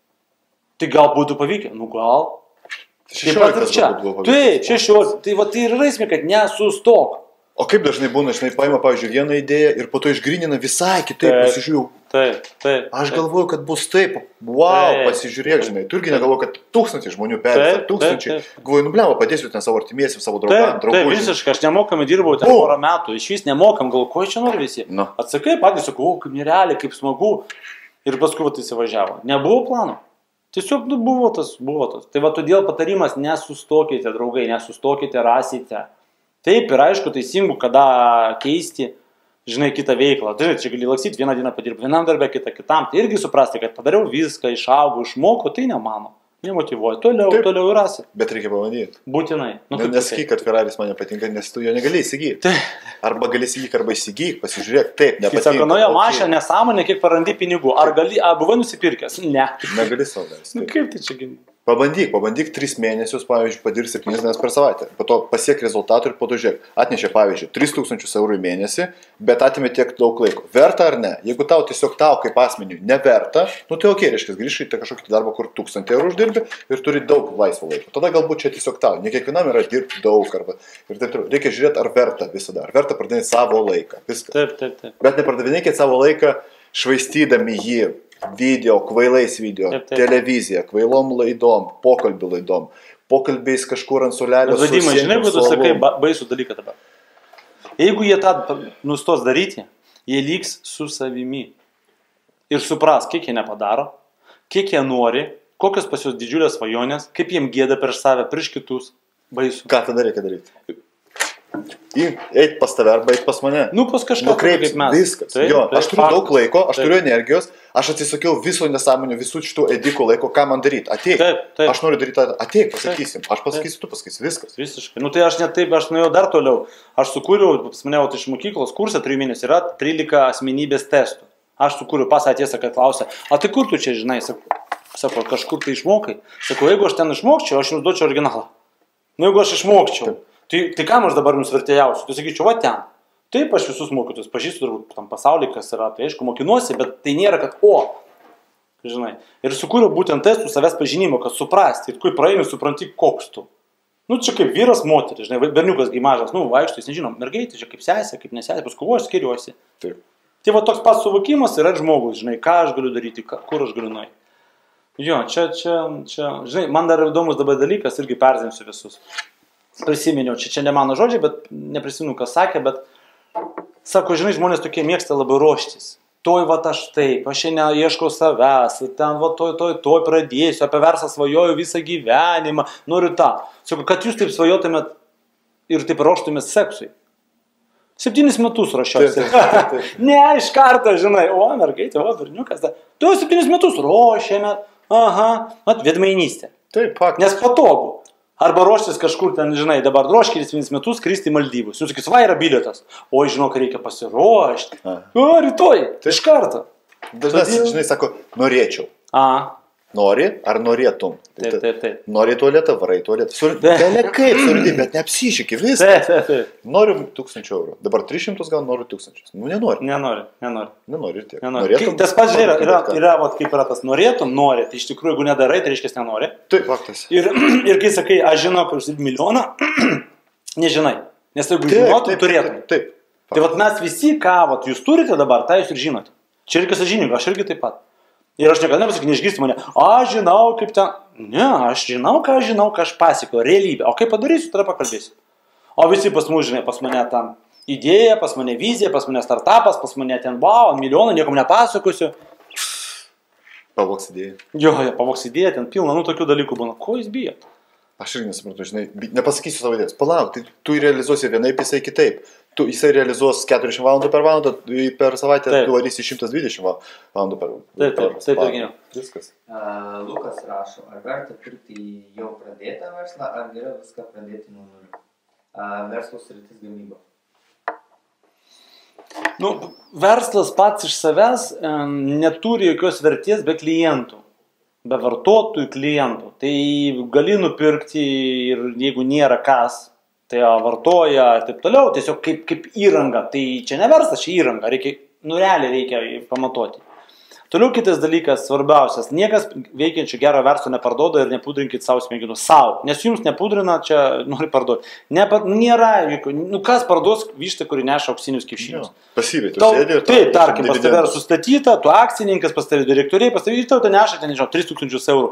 tai gal būtų pavykę? Nu gal. Taip pat ir čia. Taip, 16. Tai va tai ir esmė, kad nesustok. O kaip dažnai būna, žinai, paima, pavyzdžiui, vieną idėją ir po to išgrynina visai kitaip, pasižiūrėjau. Taip. Aš galvoju, kad bus taip. Wow, pasižiūrėk, žinai. Tu irgi negalvoju, kad 1000 žmonių perės, 1000. Galvoju, nubliavo, padėsiu ten savo artimiesiam, savo draugam. Taip, visiškai, aš nemokamai dirbau ten porą metų, iš vis nemokam, galvoju, ko čia nori visi. Atsakai, patys sakau, kaip nerealiai, kaip smagu. Ir paskui va tai įsivažiavo. Nebuvo plano. Tiesiog buvo tas. Tai va todėl patarimas, nesustokite, draugai, nesustokite, rasite. Taip, ir aišku, teisingų, kada keisti, žinai, kitą veiklą. Tai čia gali laksyti, vieną dieną padirbti vienam darbę, kitą kitam. Tai irgi suprasti, kad padariau viską, išaugau, išmokau, tai ne mano. Nemotyvuoju. Toliau ir rasi. Bet reikia pabandyti. Būtinai. Nesakyk, kad Ferraris man nepatinka, nes tu jo negali įsigyti. Arba gali įsigyti, arba įsigyk, pasižiūrėk, taip, nepatinka. Sako, nuo jo mašą nesąmonė, kiek parandi pinigų. Ar buvai nusipirkęs? Ne. Negali savo leisti. Kaip tai čia gini? Pabandyk 3 mėnesius, pavyzdžiui, padirbi 7 dienas per savaitę. Po to pasiek rezultatų ir po to žiūrėk. Atnešė, pavyzdžiui, 3000 eurų į mėnesį, bet atimė tiek daug laiko. Verta ar ne? Jeigu tau kaip asmeniui neverta, nu tai okei, reiškia, grįžti į kažkokį darbą, kur 1000 eurų uždirbi ir turi daug laisvo laiko. Tada galbūt čia tiesiog tau. Ne kiekvienam yra dirbti daug arba ir taip toliau. Reikia žiūrėti, ar verta visada. Ar verta pardavinėti savo laiką. Viskas. Taip. Bet nepardavinėkite savo laiką švaistydami jį. Video, kvailais video, televizija, kvailom laidom, pokalbių laidom, pokalbiais kažkur ant solelio. Vadimai, žinai, kad tu sakai baisų dalyką dabar. Jeigu jie tą nustos daryti, jie liks su savimi. Ir supras, kiek jie nepadaro, kiek jie nori, kokios pas juos didžiulės svajonės, kaip jiem gėda prieš save, prieš kitus. Baisu. Ką tada reikia daryti? Eit pas tave arba eit pas mane. Nu, pas kažką kaip mes. Viskas. Aš turiu daug laiko, aš turiu energijos, aš atsisakiau viso nesąmonių, visų šitų edikų laiko, ką man daryti. Ateik. Aš noriu daryti, ateik, pasakysim. Aš pasakysiu, tu pasakysi, viskas. Visiškai. Nu tai aš net taip, aš nuėjau dar toliau. Aš sukūriau, pas mane iš mokyklos kursą 3 mėnesių yra 13 asmenybės testų. Aš sukūriau pasą tiesą, kad klausia, a tai kur tu čia žinai, sako, kažkur tai išmokai. Sako, jeigu aš ten išmokčiau, aš jums duočiau originalą. Nu jeigu aš išmokčiau. Tai kam aš dabar jums vertėjausiu? Tai sakyčiau, va ten. Taip, aš visus mokytus pažįstu, turbūt tam pasaulyje, kas yra, tai aišku, mokinuosi, bet tai nėra, kad žinai. Ir sukūriau būtent testų savęs pažinimo, kad suprasti, ir kai praeini, supranti, koks tu. Nu, čia kaip vyras, moteris, žinai, berniukas gymažas, nu, vaikštų, jis nežino, mergaitė, čia kaip sesė, kaip nesesė, paskui aš skiriuosi. Taip. Tai va toks pats suvokimas yra žmogus, žinai, ką aš galiu daryti, kur aš galiu nueiti. Jo, čia, žinai, man dar įdomus dabar dalykas, irgi perzinsiu visus. Prisiminiau, čia ne mano žodžiai, bet neprisimenu, kas sakė, bet sako, žinai, žmonės tokie mėgsta labai ruoštis. Toj, va, aš taip, aš šiandien ieškau savęs, ten, va, toj pradėsiu, apie verslą svajoju visą gyvenimą, noriu tą. Sako, kad jūs taip svajotumėt ir taip ruoštumėt seksui. 7 metus ruošiausi. Ne, iš karto, žinai, o, mergaitė, o, berniukas, tu 7 metus ruošėme, aha, mat, vedmainystė. Taip, faktas. Nes patogu. Arba ruoštis kažkur ten, žinai, dabar ruoškis 1 metus skristi į Maldyvus. Jūs sakys, va, yra bilietas. O, žinok, reikia pasiruošti. O, rytoj, iš karto. Dažnai, žinai, sako, norėčiau. Nori ar norėtum? Taip. Nori į tualetą, varai į tualetą. Gali kaip surdi, bet neapsišyki viską. Taip. Noriu 1000 eurų. Dabar 300 gal noriu 1000. Nu, nenori. Nenori ir tiek. Norėtum. Tas pats, žinai, yra vat, kaip yra tas norėtum, nori. Tai iš tikrųjų, jeigu nedarai, tai reiškia nenori. Taip, faktas. Ir kai sakai, aš žinau, kad užsidirbi milijoną, nežinai. Nes jeigu žinotum, turėtum. Taip. Tai vat mes visi, ką vat, jūs turite dabar, tai jūs ir žinote. Čia reikia sąžiningai, aš irgi taip pat. Ir aš niekada nepasakysiu, neišgirsti mane, aš žinau, kaip ten. Ne, aš žinau, ką aš pasiekiau, realybę. O kaip padarysiu, tada pakalbėsiu. O visi pas mus, žinai, pas mane ten idėja, pas mane vizija, pas mane startupas, pas mane ten, wow, milijoną, niekom nepasakosiu. Pavoks idėja. Jo, pavoks idėja, ten pilna, tokių dalykų būna. Ko jūs bijot? Aš irgi nesuprantu, žinai, nepasakysiu savo idėjas. Palauk, tai tu realizuosi vienaip, jisai kitaip. Jisai realizuos 40 valandų per valandą, per savaitę tu varysi 120 valandų per valandą. Taip, geriau. Viskas. Lukas rašo, ar verta kurti jau pradėtą verslą, ar geriau viską pradėti nuo nulio? Verslo sritis gamyba. Verslas pats iš savęs neturi jokios vertės be klientų. Be vartotojų klientų. Tai gali nupirkti ir jeigu nėra kas, tai vartoja ir taip toliau, tiesiog kaip įranga. Tai čia ne verslas, čia įranga, realiai reikia pamatuoti. Toliau kitas dalykas, svarbiausias, niekas veikiančių gero verslo neparduoda ir nepudrinkit savo smegenų. Sau, nes jums nepudrina, čia nori parduoti. Nėra, kas parduos vištą, kuri neša auksinius kiaušinius. Pasyviai, tu sėdė ir taip, tarkim, pas tave yra sustatyta, tu akcininkas, pas tave direktoriai, pas tave tau neša, nežinau, 3000 eurų.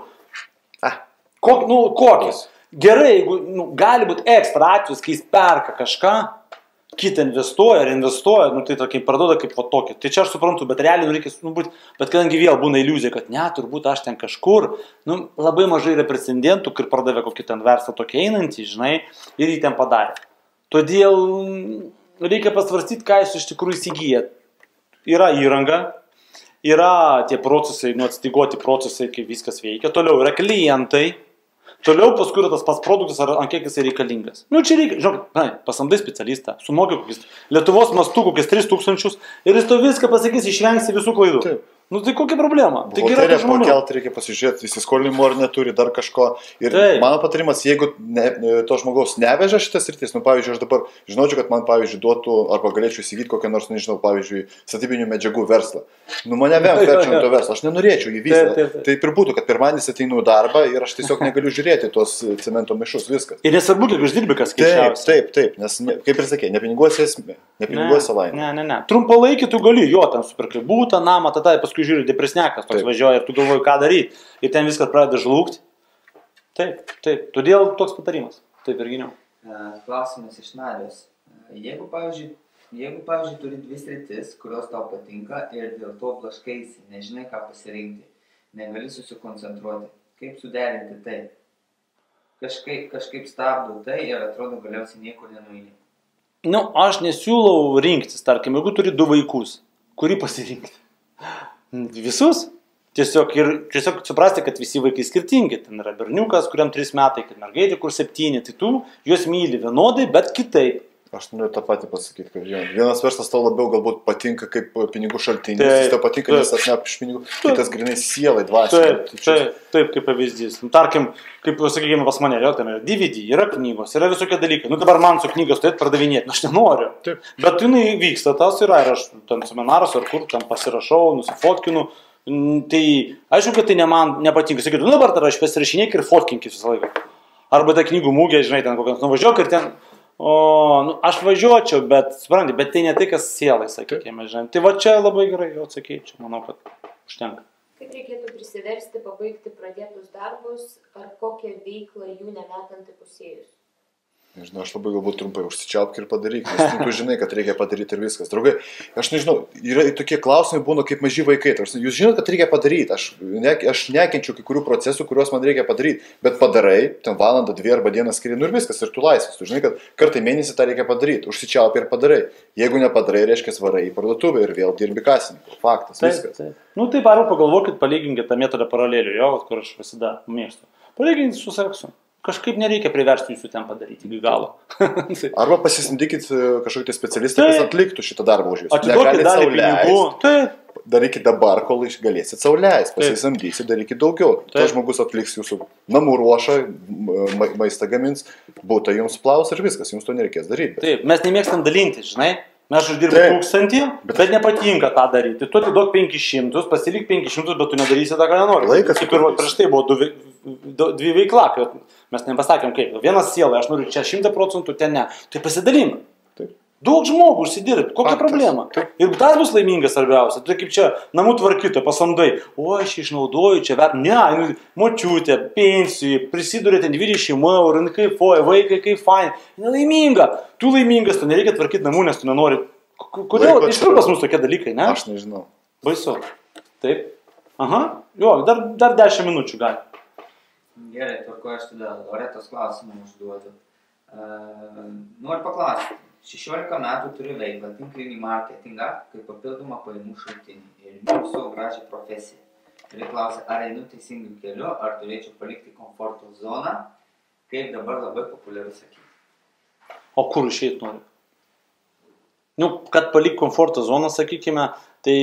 Kokius? Gerai, jeigu gali būti ekstra atvejis, kai jis perka kažką, kitą investuoja ar investuoja, tai tokiai parduoda kaip va tokį. Tai čia aš suprantu, bet realiai reikia būti, bet kadangi vėl būna iliuzija, kad ne, turbūt aš ten kažkur, labai mažai yra precedentų, kur pardavė kokį ten verslą tokį einantį, žinai, ir jį ten padarė. Todėl reikia pasvarstyti, ką jūs iš tikrųjų įsigyjat. Yra įranga, yra tie procesai, atstygoti procesai, kaip viskas veikia, toliau yra klientai. Toliau paskui yra tas pats produktas, ar ant kiek jis reikalingas. Čia reikia, žinok, pasamdai specialistą, sumokė kokius Lietuvos mastų kokius 3000 ir jis to viską pasakys, išvengsi visų klaidų. Taip. Tai kokia problema? Tai gerai pakelti, reikia pasižiūrėti, įsiskolinimo ar neturi, dar kažko. Ir mano patarimas, jeigu to žmogaus neveža šitas rytis, pavyzdžiui, aš dabar žinočiau, kad man, pavyzdžiui, duotų, arba galėčiau įsigyti kokią nors, nežinau, pavyzdžiui, statybinių medžiagų verslą. Mane verčiant to verslą, aš nenorėčiau jį vystyti. Taip ir būtų, kad pirmadienis ateinu į darbą ir aš tiesiog negaliu žiūrėti tuos cemento maišus, viskas. Ir nesvarbu, kaip uždirbi, kas skaičiausia. Taip, nes, kaip ir sakė, nepiniguosi esmė, nepiniguosi savaime. Ne. Trumpalaikį tu gali, jo, ten superkai būtą, namą, tada paskui žiūri, depresnekas toks važiuoja ir tu galvoji, ką daryti. Ir ten viskas pradeda žlugti. Taip. Todėl toks patarimas. Taip, Virginijau. Klausimas iš Nadios. Jeigu, pavyzdžiui, turi 2 sritis, kurios tau patinka ir dėl to blaškaisi, nežinai, ką pasirinkti, negali susikoncentruoti, kaip suderinti tai? Kažkaip stabdo tai ir atrodo galiausiai niekur nenueini. Aš nesiūlau rinktis, tarkim, jeigu turi 2 vaikus, kurį pasirinkti? Visus. Tiesiog suprasti, kad visi vaikai skirtingi. Ten yra berniukas, kuriam 3 metai, kad mergaitė, kur 7. Tai tu juos myli vienodai, bet kitaip. Aš noriu tą patį pasakyti, kad vienas verslas tau labiau galbūt patinka kaip pinigų šaltinis. Jis tau patinka, nes atneš iš pinigų. Kitas grinai sielai, dvasiai. Taip, kaip pavyzdys. Tarkim, kaip sakykime pas mane, ten yra DVD, yra knygos, yra visokie dalykai. Dabar man su knygos turėt pardavinėti, aš nenoriu. Taip. Bet jinai vyksta, tas yra, ir aš ten seminaras ar kur, ten pasirašau, nusifotkinu. Tai aišku, kad tai man nepatinka. Sakytų, dabar tada aš pasirašinėk ir fotkinkis visą laiką. Arba ta knygų mūgė, žinai, ten kokią nuvažiuok ir ten... aš važiuočiau, bet tai ne tai, kas sielai, sakykime, žinai. Tai va čia labai gerai jau atsakei, čia manau, kad užtenka. Kaip reikėtų prisiversti pabaigti pradėtus darbus ar kokią veiklą jų nemetant įpusėjus? Nežinau, aš labai galbūt trumpai užsičiaupk ir padaryk, nes tu žinai, kad reikia padaryti ir viskas. Draugai, aš nežinau, yra tokie klausimai būna kaip maži vaikai. Jūs žinote, kad reikia padaryti, aš nekenčiu kai kurių procesų, kuriuos man reikia padaryti, bet padarai, ten valandą, 2 arba dieną skiri, nu ir viskas, ir tu laisvas. Tu žinai, kad kartą mėnesį tą reikia padaryti, užsičiaupi ir padarai. Jeigu nepadarai, reiškia varai į parduotuvę ir vėl dirbi kasininku. Faktas, viskas. Taip. Nu tai varu pagalvokit, palyginkit tą metodą paralelių, jo, kur aš visada mėgstu. Palyginkit su seksu. Kažkaip nereikia priversti jūsų ten padaryti iki galo. Arba pasisamdykit kažkokį specialistą, kas atliktų šitą darbą už jūs. Atiduokit dalį pinigų. Taip. Darykit dabar, kol galėsit sau leist. Pasisamdysit, darykit daugiau. Tas žmogus atliks jūsų namų ruošą, maistą gamins, būtą jums plaus ir viskas, jums to nereikės daryti. Taip, mes nemėgstam dalinti, žinai. Mes uždirbu 1000, bet nepatinka tą daryti. Tu atiduok 500, pasilik 500, bet tu nedarysi tą, ką nenori. Laikas. Kaip ir prieš tai buvo dvi veikla, kad mes nepasakėm kaip. Vienas siela, aš noriu čia 100%, ten ne. Tai pasidalime. Daug žmogų užsidirbt, kokia problema? Ir tas bus laimingas svarbiausia. Tai kaip čia namų tvarkytoja, pasamdai, o aš išnaudoju čia, ne, močiutė, pensijai, prisidurė ten 20 eurų, kaifuoja, vaikai kaip fain. Nelaiminga. Tu laimingas, tu nereikia tvarkyti namų, nes tu nenori. Kodėl? Iš kur pas mus tokie dalykai, ne? Aš nežinau. Baisu. Taip. Aha, jo, dar 10 minučių gali. Gerai, tvarko aš tada Loretos klausimą užduodu. Noriu paklausti. 16 metų turi veiklą tinklinį marketingą kaip papildomą pajamų šaltinį ir jau savo gražią profesiją. Ir klausia, ar einu teisingu keliu, ar turėčiau palikti komforto zoną, kaip dabar labai populiaru sakyti. O kur išeit nori? Nu, kad palik komforto zoną, sakykime, tai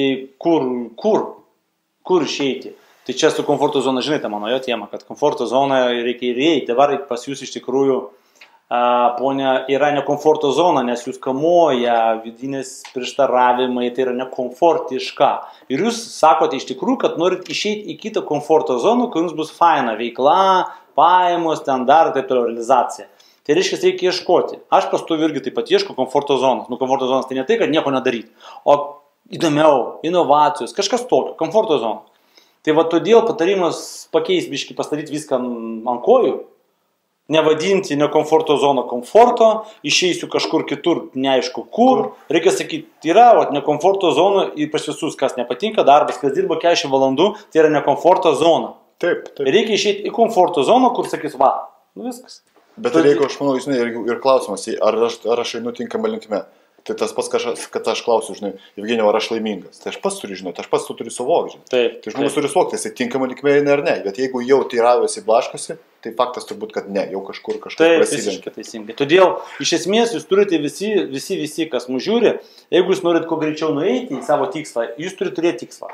kur išeiti? Tai čia su komforto zona, žinai, mano jo tema, kad komforto zoną reikia ir įeiti. Dabar pas jūs iš tikrųjų ponia, yra nekomforto zona, nes jūs kamuoja vidinės prieštaravimai, tai yra nekomfortiška. Ir jūs sakote iš tikrųjų, kad norit išeiti į kitą komforto zoną, kur jums bus faina veikla, pajamos, ten dar, taip toliau, realizacija. Tai reiškia, reikia ieškoti. Aš pastoviu irgi taip pat ieško komforto zonos. Nu, komforto zonas tai ne tai, kad nieko nedaryti, o įdomiau, inovacijos, kažkas tokio, komforto zona. Tai va todėl patarimas pakeis biškį, pastatyti viską ant kojų, nevadinti nekomforto zoną komforto, išeisiu kažkur kitur, neaišku kur. Reikia sakyti, yra nekomforto zona ir pas visus, kas nepatinka darbas, kas dirba 40 valandų, tai yra nekomforto zona. Taip. Reikia išeiti į komforto zoną, kur sakys, va, nu viskas. Bet reikia, aš manau, žinai, ir klausimas, ar aš einu tinkamą linkme. Tai tas pats, kad aš klausiu, žinai, Evgenijau, ar aš laimingas. Tai aš pats turiu žinoti, aš pats tu turi suvokti. Taip. Tai žmogus turi suvokti, jisai tinkamą linkme eina ar ne. Bet jeigu jau teiraujasi blaškosi, tai faktas turbūt, kad ne, jau kažkur prasideda. Visiškai teisingai. Todėl, iš esmės, jūs turite visi, kas mus žiūri, jeigu jūs norit kuo greičiau nueiti į savo tikslą, jūs turite turėti tikslą.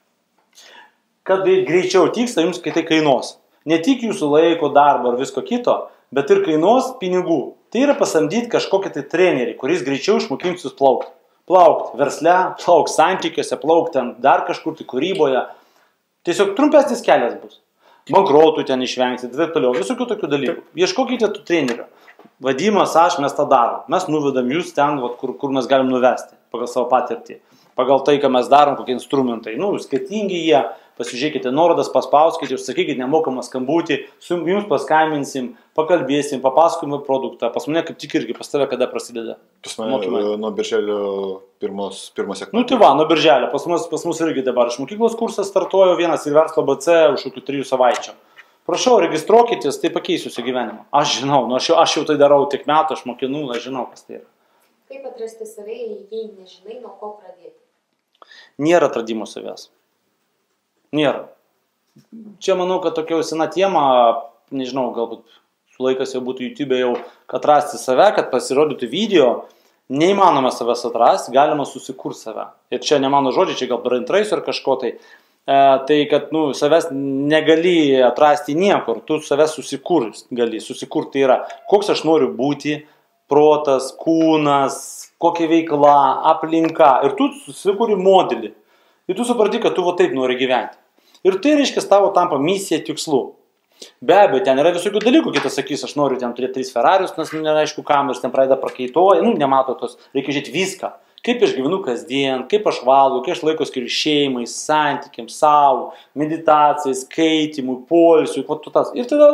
Kad greičiau tikslą, jums tai kainuos. Ne tik jūsų laiko, darbo ar visko kito, bet ir kainuos pinigų. Tai yra pasamdyti kažkokį tai trenerį, kuris greičiau išmokins jūs plaukti. Plaukti versle, plaukti santykiuose, plaukti ten dar kažkur tai kūryboje. Tiesiog trumpesnis kelias bus. Bankrotų ten išvengti, taip toliau, visokių tokių dalykų. Ieškokite tų trenerių. Vadimas, mes tą darom. Mes nuvedam jūs ten, kur mes galim nuvesti pagal savo patirtį. Pagal tai, ką mes darom, kokie instrumentai. Nu, skirtingi jie. Pasižiūrėkite nuorodas, paspauskite, užsakykite nemokamą skambutį, jums paskambinsim, pakalbėsim, papasakojame produktą. Pas mane kaip tik irgi pas tave kada prasideda. Pas mane nuo birželio pirmos sekundės. Nu tai va, nuo birželio. Pas mus irgi dabar iš mokyklos kursas startuoju, vienas ir verslo BC už 3 savaičių. Prašau, registruokitės, tai pakeisiu jūsų gyvenimą. Aš žinau, aš jau tai darau tiek metų, aš mokinu, aš žinau, kas tai yra. Kaip atrasti save, jei nežinai, nuo ko pradėti? Nėra atradimo savęs. Nėra. Čia manau, kad tokia jau sena tema, nežinau, galbūt su laikas jau būtų YouTube jau, kad atrasti save, kad pasirodytų video, neįmanoma savęs atrasti, galima susikurti save. Ir čia ne mano žodžiai, čia gal brain trace ar kažko tai. Tai, kad savęs negali atrasti niekur, tu savęs gali susikurti. Tai yra, koks aš noriu būti, protas, kūnas, kokia veikla, aplinka. Ir tu susikuri modelį. Ir tu supranti, kad tu va taip nori gyventi. Ir tai reiškia, tavo tampa misija tikslu. Be abejo, ten yra visokių dalykų, kitas sakys, aš noriu ten turėti 3 Ferrarius, nes neaišku kam, ir ten pradeda prakaituoja, nemato tos, reikia žiūrėti viską. Kaip aš gyvenu kasdien, kaip aš valgau, kaip aš laiko skiriu šeimai, santykiams, savo, meditacijai, skaitimui, poilsiui, ir tada,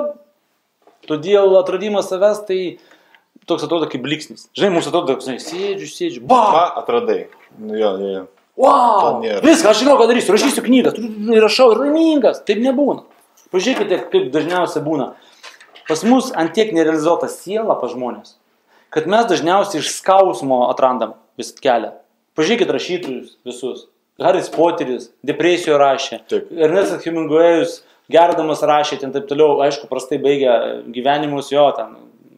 todėl atradimas savęs tai toks atrodo kaip bliksnis. Žinai, mums atrodo, kad sėdžiu, atradai. Nu, jo. Wow, viską, aš žinau, ką darysiu, rašysiu knygas, rašau ir laimingas, taip nebūna. Pažiūrėkite, kaip dažniausiai būna. Pas mus ant tiek nerealizuota siela pas žmonės, kad mes dažniausiai iš skausmo atrandam visą kelią. Pažiūrėkite rašytojus visus. Haris Poteris, depresijoje rašė, Ernestas Hemingwayus gerdamas rašė, ten taip toliau, aišku, prastai baigė gyvenimus, jo, ten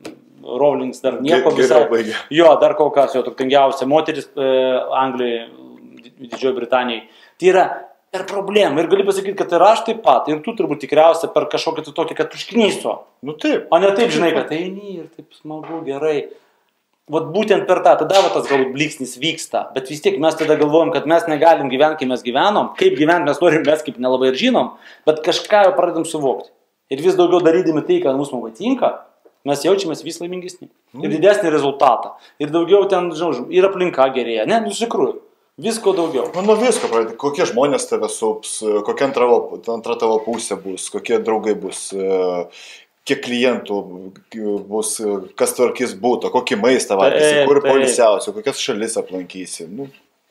Rowlings dar nieko visai. Jo, dar kol kas, jo, turtingiausia moteris Anglijoje, Didžiojo Britanijai. Tai yra per problemą ir gali pasakyti, kad ir aš taip pat, ir tu turbūt tikriausiai per kažkokią tokį, kad užknyso. Nu taip. O ne taip, žinai, kad eini ir taip smagu, gerai. Vat būtent per tą, tada tas galbūt bliksnis vyksta, bet vis tiek mes tada galvojam, kad mes negalim gyventi, kai mes gyvenom, kaip gyventi mes norim, mes kaip nelabai ir žinom, bet kažką jau pradedam suvokti. Ir vis daugiau darydami tai, kad mums patinka, mes jaučiamės vis laimingesni. Ir didesnį rezultatą. Ir daugiau ten, žinau, ir aplinka gerėja. Ne, iš tikrųjų. Visko daugiau. Nu visko, kokie žmonės tave sups, kokia antra tavo pusė bus, kokie draugai bus, kiek klientų bus, kas tvarkys būtų, kokį maistą valgysi, kur poilsiausi, kokias šalis aplankysi. Nu,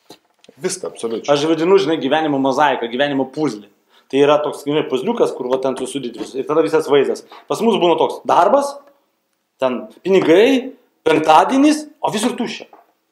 viską, absoliučiai. Aš vadinu, žinai, gyvenimo mozaiką, gyvenimo puzlį. Tai yra toks, žinai, puzliukas, kur va ten tu sudėtis. Ir tada visas vaizdas. Pas mus būna toks darbas, ten pinigai, penktadienis, o visur tuščia.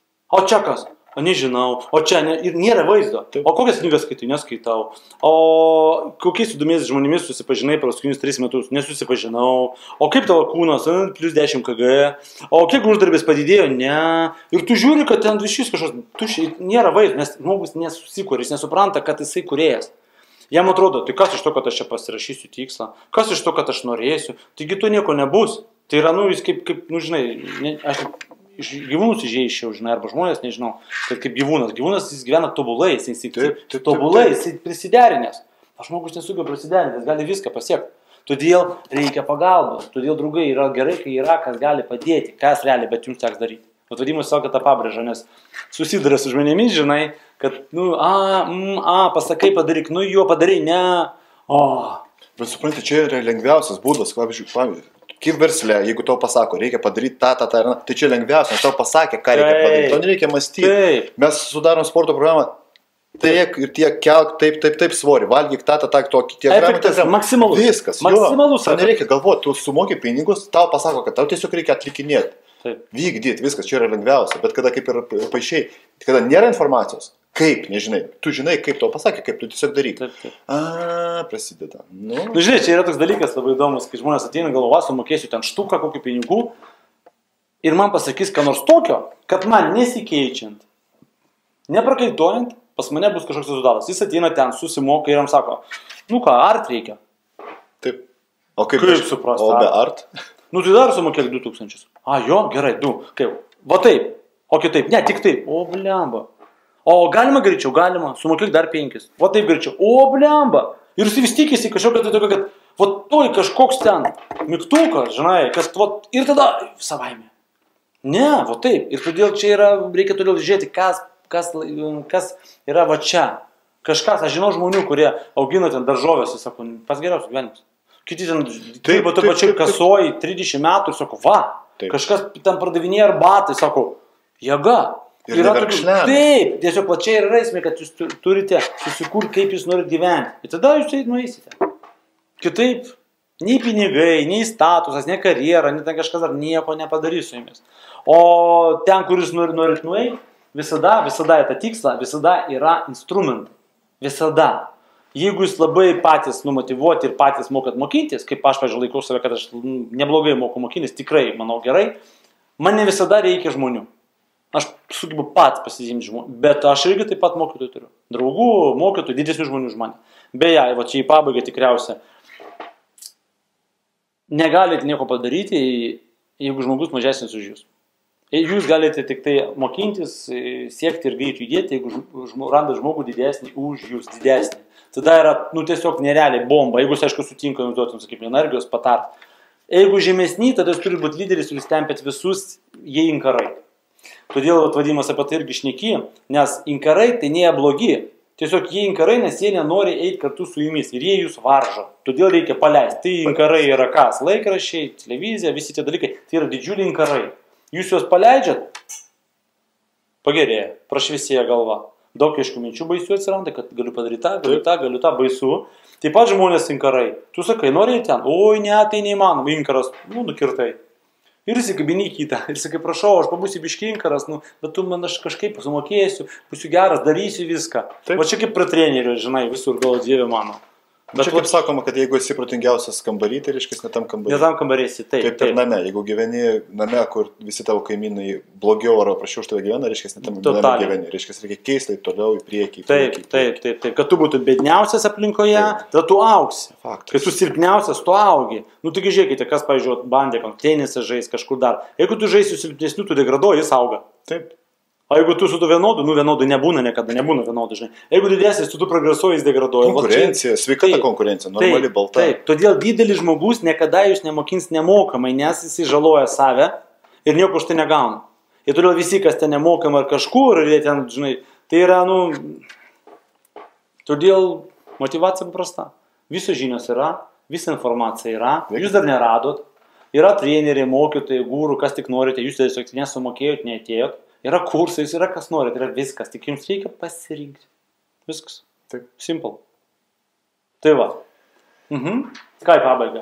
O čia kas? O nežinau, o čia ir nėra vaizdo. O kokias knygas skaitai? Neskaitau. O kokiais įdomiais žmonėmis susipažinai per paskutinius 3 metus? Nesusipažinau. O kaip tavo kūnas? Plus 10 kg. O kiek uždarbis padidėjo? Ne. Ir tu žiūri, kad ten višys kažkas tuščiai, nėra vaizdo, nes žmogus nesusikūrė, jis nesupranta, kad jisai kūrėjas. Jam atrodo, tai kas iš to, kad aš čia pasirašysiu tikslą? Kas iš to, kad aš norėsiu? Taigi to nieko nebus. Tai yra, nu, jis kaip žinai, aš iš gyvūnus įžeiščiau, žinai, arba žmonės, nežinau, kad kaip gyvūnas. Gyvūnas jis gyvena tobulai, jis tobulai, jis prisiderinęs. O žmogus nesugeba prisiderinti, jis gali viską pasiekti. Todėl reikia pagalbos, todėl draugai yra gerai, kai yra, kas gali padėti, kas realiai, bet jums teks daryti. Atvadimas savo, kad tą pabrėžą, nes susiduria su žmonėmis, žinai, kad, nu, pasakai, padaryk, nu, jo padarai, ne, Bet supranti, čia yra lengviausias būdas, pavyzdžiui, kaip versle, jeigu tau pasako, reikia padaryti tą, tai čia lengviausia, nes tau pasakė, ką reikia padaryti, to nereikia mąstyti. Mes sudarom sporto programą, tiek ir tiek kelk, taip svorį, valgyk tą, tokį, tiek efektas, maksimalus. Viskas, maksimalus. Tau nereikia galvoti, tu sumoki pinigus, tau pasako, kad tau tiesiog reikia atlikinėti. Vykdyti, viskas, čia yra lengviausia, bet kada kaip ir paaiškiai, kada nėra informacijos, kaip, nežinai, tu žinai, kaip tau pasakė, kaip tu tiesiog daryk. Prasideda. Nu, žinai, čia yra toks dalykas labai įdomus, kai žmonės ateina galva, sumokėsiu ten štuką, kokį pinigų ir man pasakys, ką nors tokio, kad man nesikeičiant, neprakaituojant, pas mane bus kažkoks rezultatas. Jis ateina ten, susimoka ir jam sako, nu ką, art reikia. Taip. O kaip suprasti? O be art? Nu tai dar sumokėk 2000. Jo, gerai, 2. Kaip? Va taip. O kitaip. Ne, tik taip. O blemba. O galima greičiau, galima. Sumokėk dar 5. Va taip greičiau. O blemba. Ir jis vis tikisi kažkokio tai tokio, kad va toj kažkoks ten mygtukas, žinai, kas va ir tada savaime. Ne, va taip. Ir todėl čia yra, reikia todėl žiūrėti, kas yra va čia. Kažkas, aš žinau žmonių, kurie augina ten daržovės, jis sako, pas geriausias gyvenimas. Kiti ten dirba to pačiai kasoj 30 metų ir sako, va, kažkas ten pradavinėja arbatą, sako, jėga. Ir neverkšlenė. Taip, tiesiog plačiai yra esmė, kad jūs turite susikurti, kaip jūs norite gyventi. Ir tada jūs tai nueisite. Kitaip, nei pinigai, nei statusas, nei karjera, nei ten kažkas dar nieko nepadarys su jumis. O ten, kur jūs norit nueiti, visada tą tikslą, visada yra instrumentai. Visada. Jeigu jūs labai patys numotyvuoti ir patys mokat mokytis, kaip aš, pažiūrėjau, laikau save, kad aš neblogai moku mokytis, tikrai, manau, gerai, man ne visada reikia žmonių. Aš sugebu pats pasiimti žmonių, bet aš irgi taip pat mokytojų turiu. Draugų, mokytojų, didesnių žmonių už mane. Beje, va čia į pabaigą tikriausia. Negalite nieko padaryti, jeigu žmogus mažesnis už jūs. Jūs galite tik tai mokintis, siekti ir greitai judėti, jeigu randa žmogų didesnį už jūs, didesnį. Tada yra, nu, tiesiog nerealiai bomba. Jeigu jūs, aišku, sutinka jums duotum, sakykim, energijos patart. Jeigu žemesnį, tada jūs turi būti lyderis ir jūs tempėt visus, jie inkarai. Todėl vadimas apie tai irgi šneki, nes inkarai tai nėra blogi. Tiesiog jie inkarai, nes jie nenori eiti kartu su jumis ir jie jūs varžo. Todėl reikia paleisti. Tai inkarai yra kas? Laikraščiai, televizija, visi tie dalykai. Tai yra didžiuliai inkarai. Jūs juos paleidžiat, pagerėja, prašviesėja galva. Daug aišku minčių baisių atsiranda, kad galiu padaryti tą, galiu tą baisu. Taip pat žmonės inkarai. Tu sakai, nori ten? Oi, ne, tai neįmanoma. Inkaras, nukirtai. Ir įsikabini kitą. Ir sakai, prašau, aš pabūsiu biški inkaras, bet tu man aš kažkaip sumokėsiu, būsiu geras, darysiu viską. Taip. O čia kaip prie trenerių, žinai, visur gal Dieve mano. Bet čia kaip sakoma, kad jeigu esi protingiausias kambarį, tai reiškia ne tam kambarį. Ne tam kambarėsi, taip. Kaip ir name, jeigu gyveni name, kur visi tavo kaimynai blogiau ar prašiau už tave gyvena, reiškia ne tam name gyveni. Reiškia, reikia keisti toliau į priekį. Taip. Kad tu būtų bedniausias aplinkoje, tada tu augsi. Faktas. Kai tu silpniausias, tu augi. Nu, taigi žiūrėkite, kas, pavyzdžiui, bandė, tenisą žais kažkur dar. Jeigu tu žaisi silpnesnių, tu degraduoji, jis auga. Taip. O jeigu tu su tu vienodu, vienodų nebūna, niekada nebūna vienodų, žinai. Jeigu didesnis, tu progresuoji, jis degraduoja. Konkurencija, sveika ta konkurencija, normali balta. Taip, todėl didelis žmogus niekada jūs nemokins nemokamai, nes jis žaloja save ir nieko už tai negauna. Ir todėl visi, kas ten nemokama ar kažkur, ir jie ten, žinai, tai yra, todėl motyvacija paprasta. Visos žinios yra, visa informacija yra, jūs dar neradot, yra treneriai, mokytojai, gūrų, kas tik norite, jūs tiesiog nesumokėjot, neatėjot. Yra kursais, yra kas norit, yra viskas, tik jums reikia pasirinkti. Viskas. Taip. Simple. Tai va. Ką į pabaigą?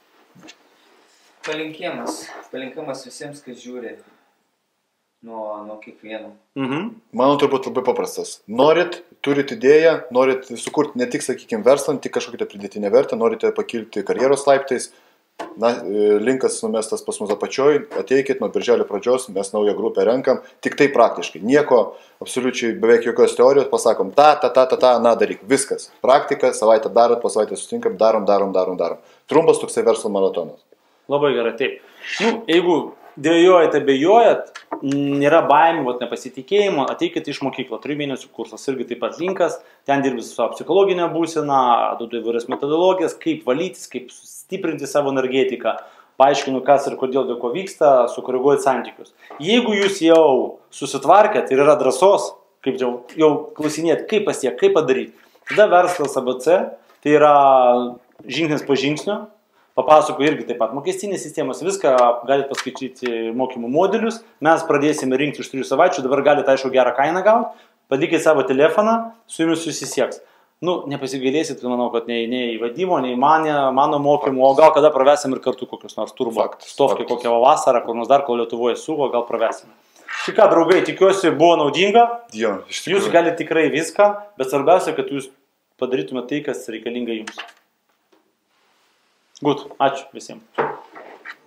Palinkėjimas visiems, kas žiūri nuo kiekvieno. Mano turbūt labai paprastas. Norit, turit idėją, norit sukurti ne tik, sakykime, verslą, tik kažkokią pridėtinę vertę, norite pakilti karjeros laiptais. Linkas numestas pas mus apačioj, ateikit nuo birželio pradžios, mes naują grupę renkam, tik tai praktiškai, nieko, absoliučiai beveik jokios teorijos, pasakom, daryk, viskas, praktika, savaitę darot, po savaitę susitinkam, darom. Trumpas toksai verslo maratonas. Labai gerai, taip. Jeigu dvejojate, bejojat, nėra baimė, nepasitikėjimo, ateikit iš mokyklo, 3 mėnesių kursas, irgi taip pat linkas, ten dirbi su savo psichologinė būsena, duodu įvairias metodologijas, kaip valytis, kaip stiprinti savo energetiką, paaiškinu, kas ir kodėl dėl ko vyksta, sukoreguoti santykius. Jeigu jūs jau susitvarkėt ir yra drąsos, kaip jau klausinėt, kaip pasiekti, kaip padaryti, tada verslas ABC, tai yra žingsnis po žingsnio, papasakoju irgi taip pat, mokestinės sistemas, viską galite paskaičiyti mokymų modelius, mes pradėsime rinkti už 3 savaičių, dabar galite, aišku, gerą kainą gauti, padikite savo telefoną, su jumis susisieks. Nepasigailėsit, manau, kad nei į vadimo, nei mano mokymų, o gal kada pravesim ir kartu kokius nors turbo stovkį, kokią vasarą, kur nors dar, kol Lietuvoje suvo, gal pravesim. Tai ką, draugai, tikiuosi, buvo naudinga. Jo, iš tikrųjų. Jūs galite tikrai viską, bet svarbiausia, kad jūs padarytumėte tai, kas reikalinga jums. Gut, ačiū visiems.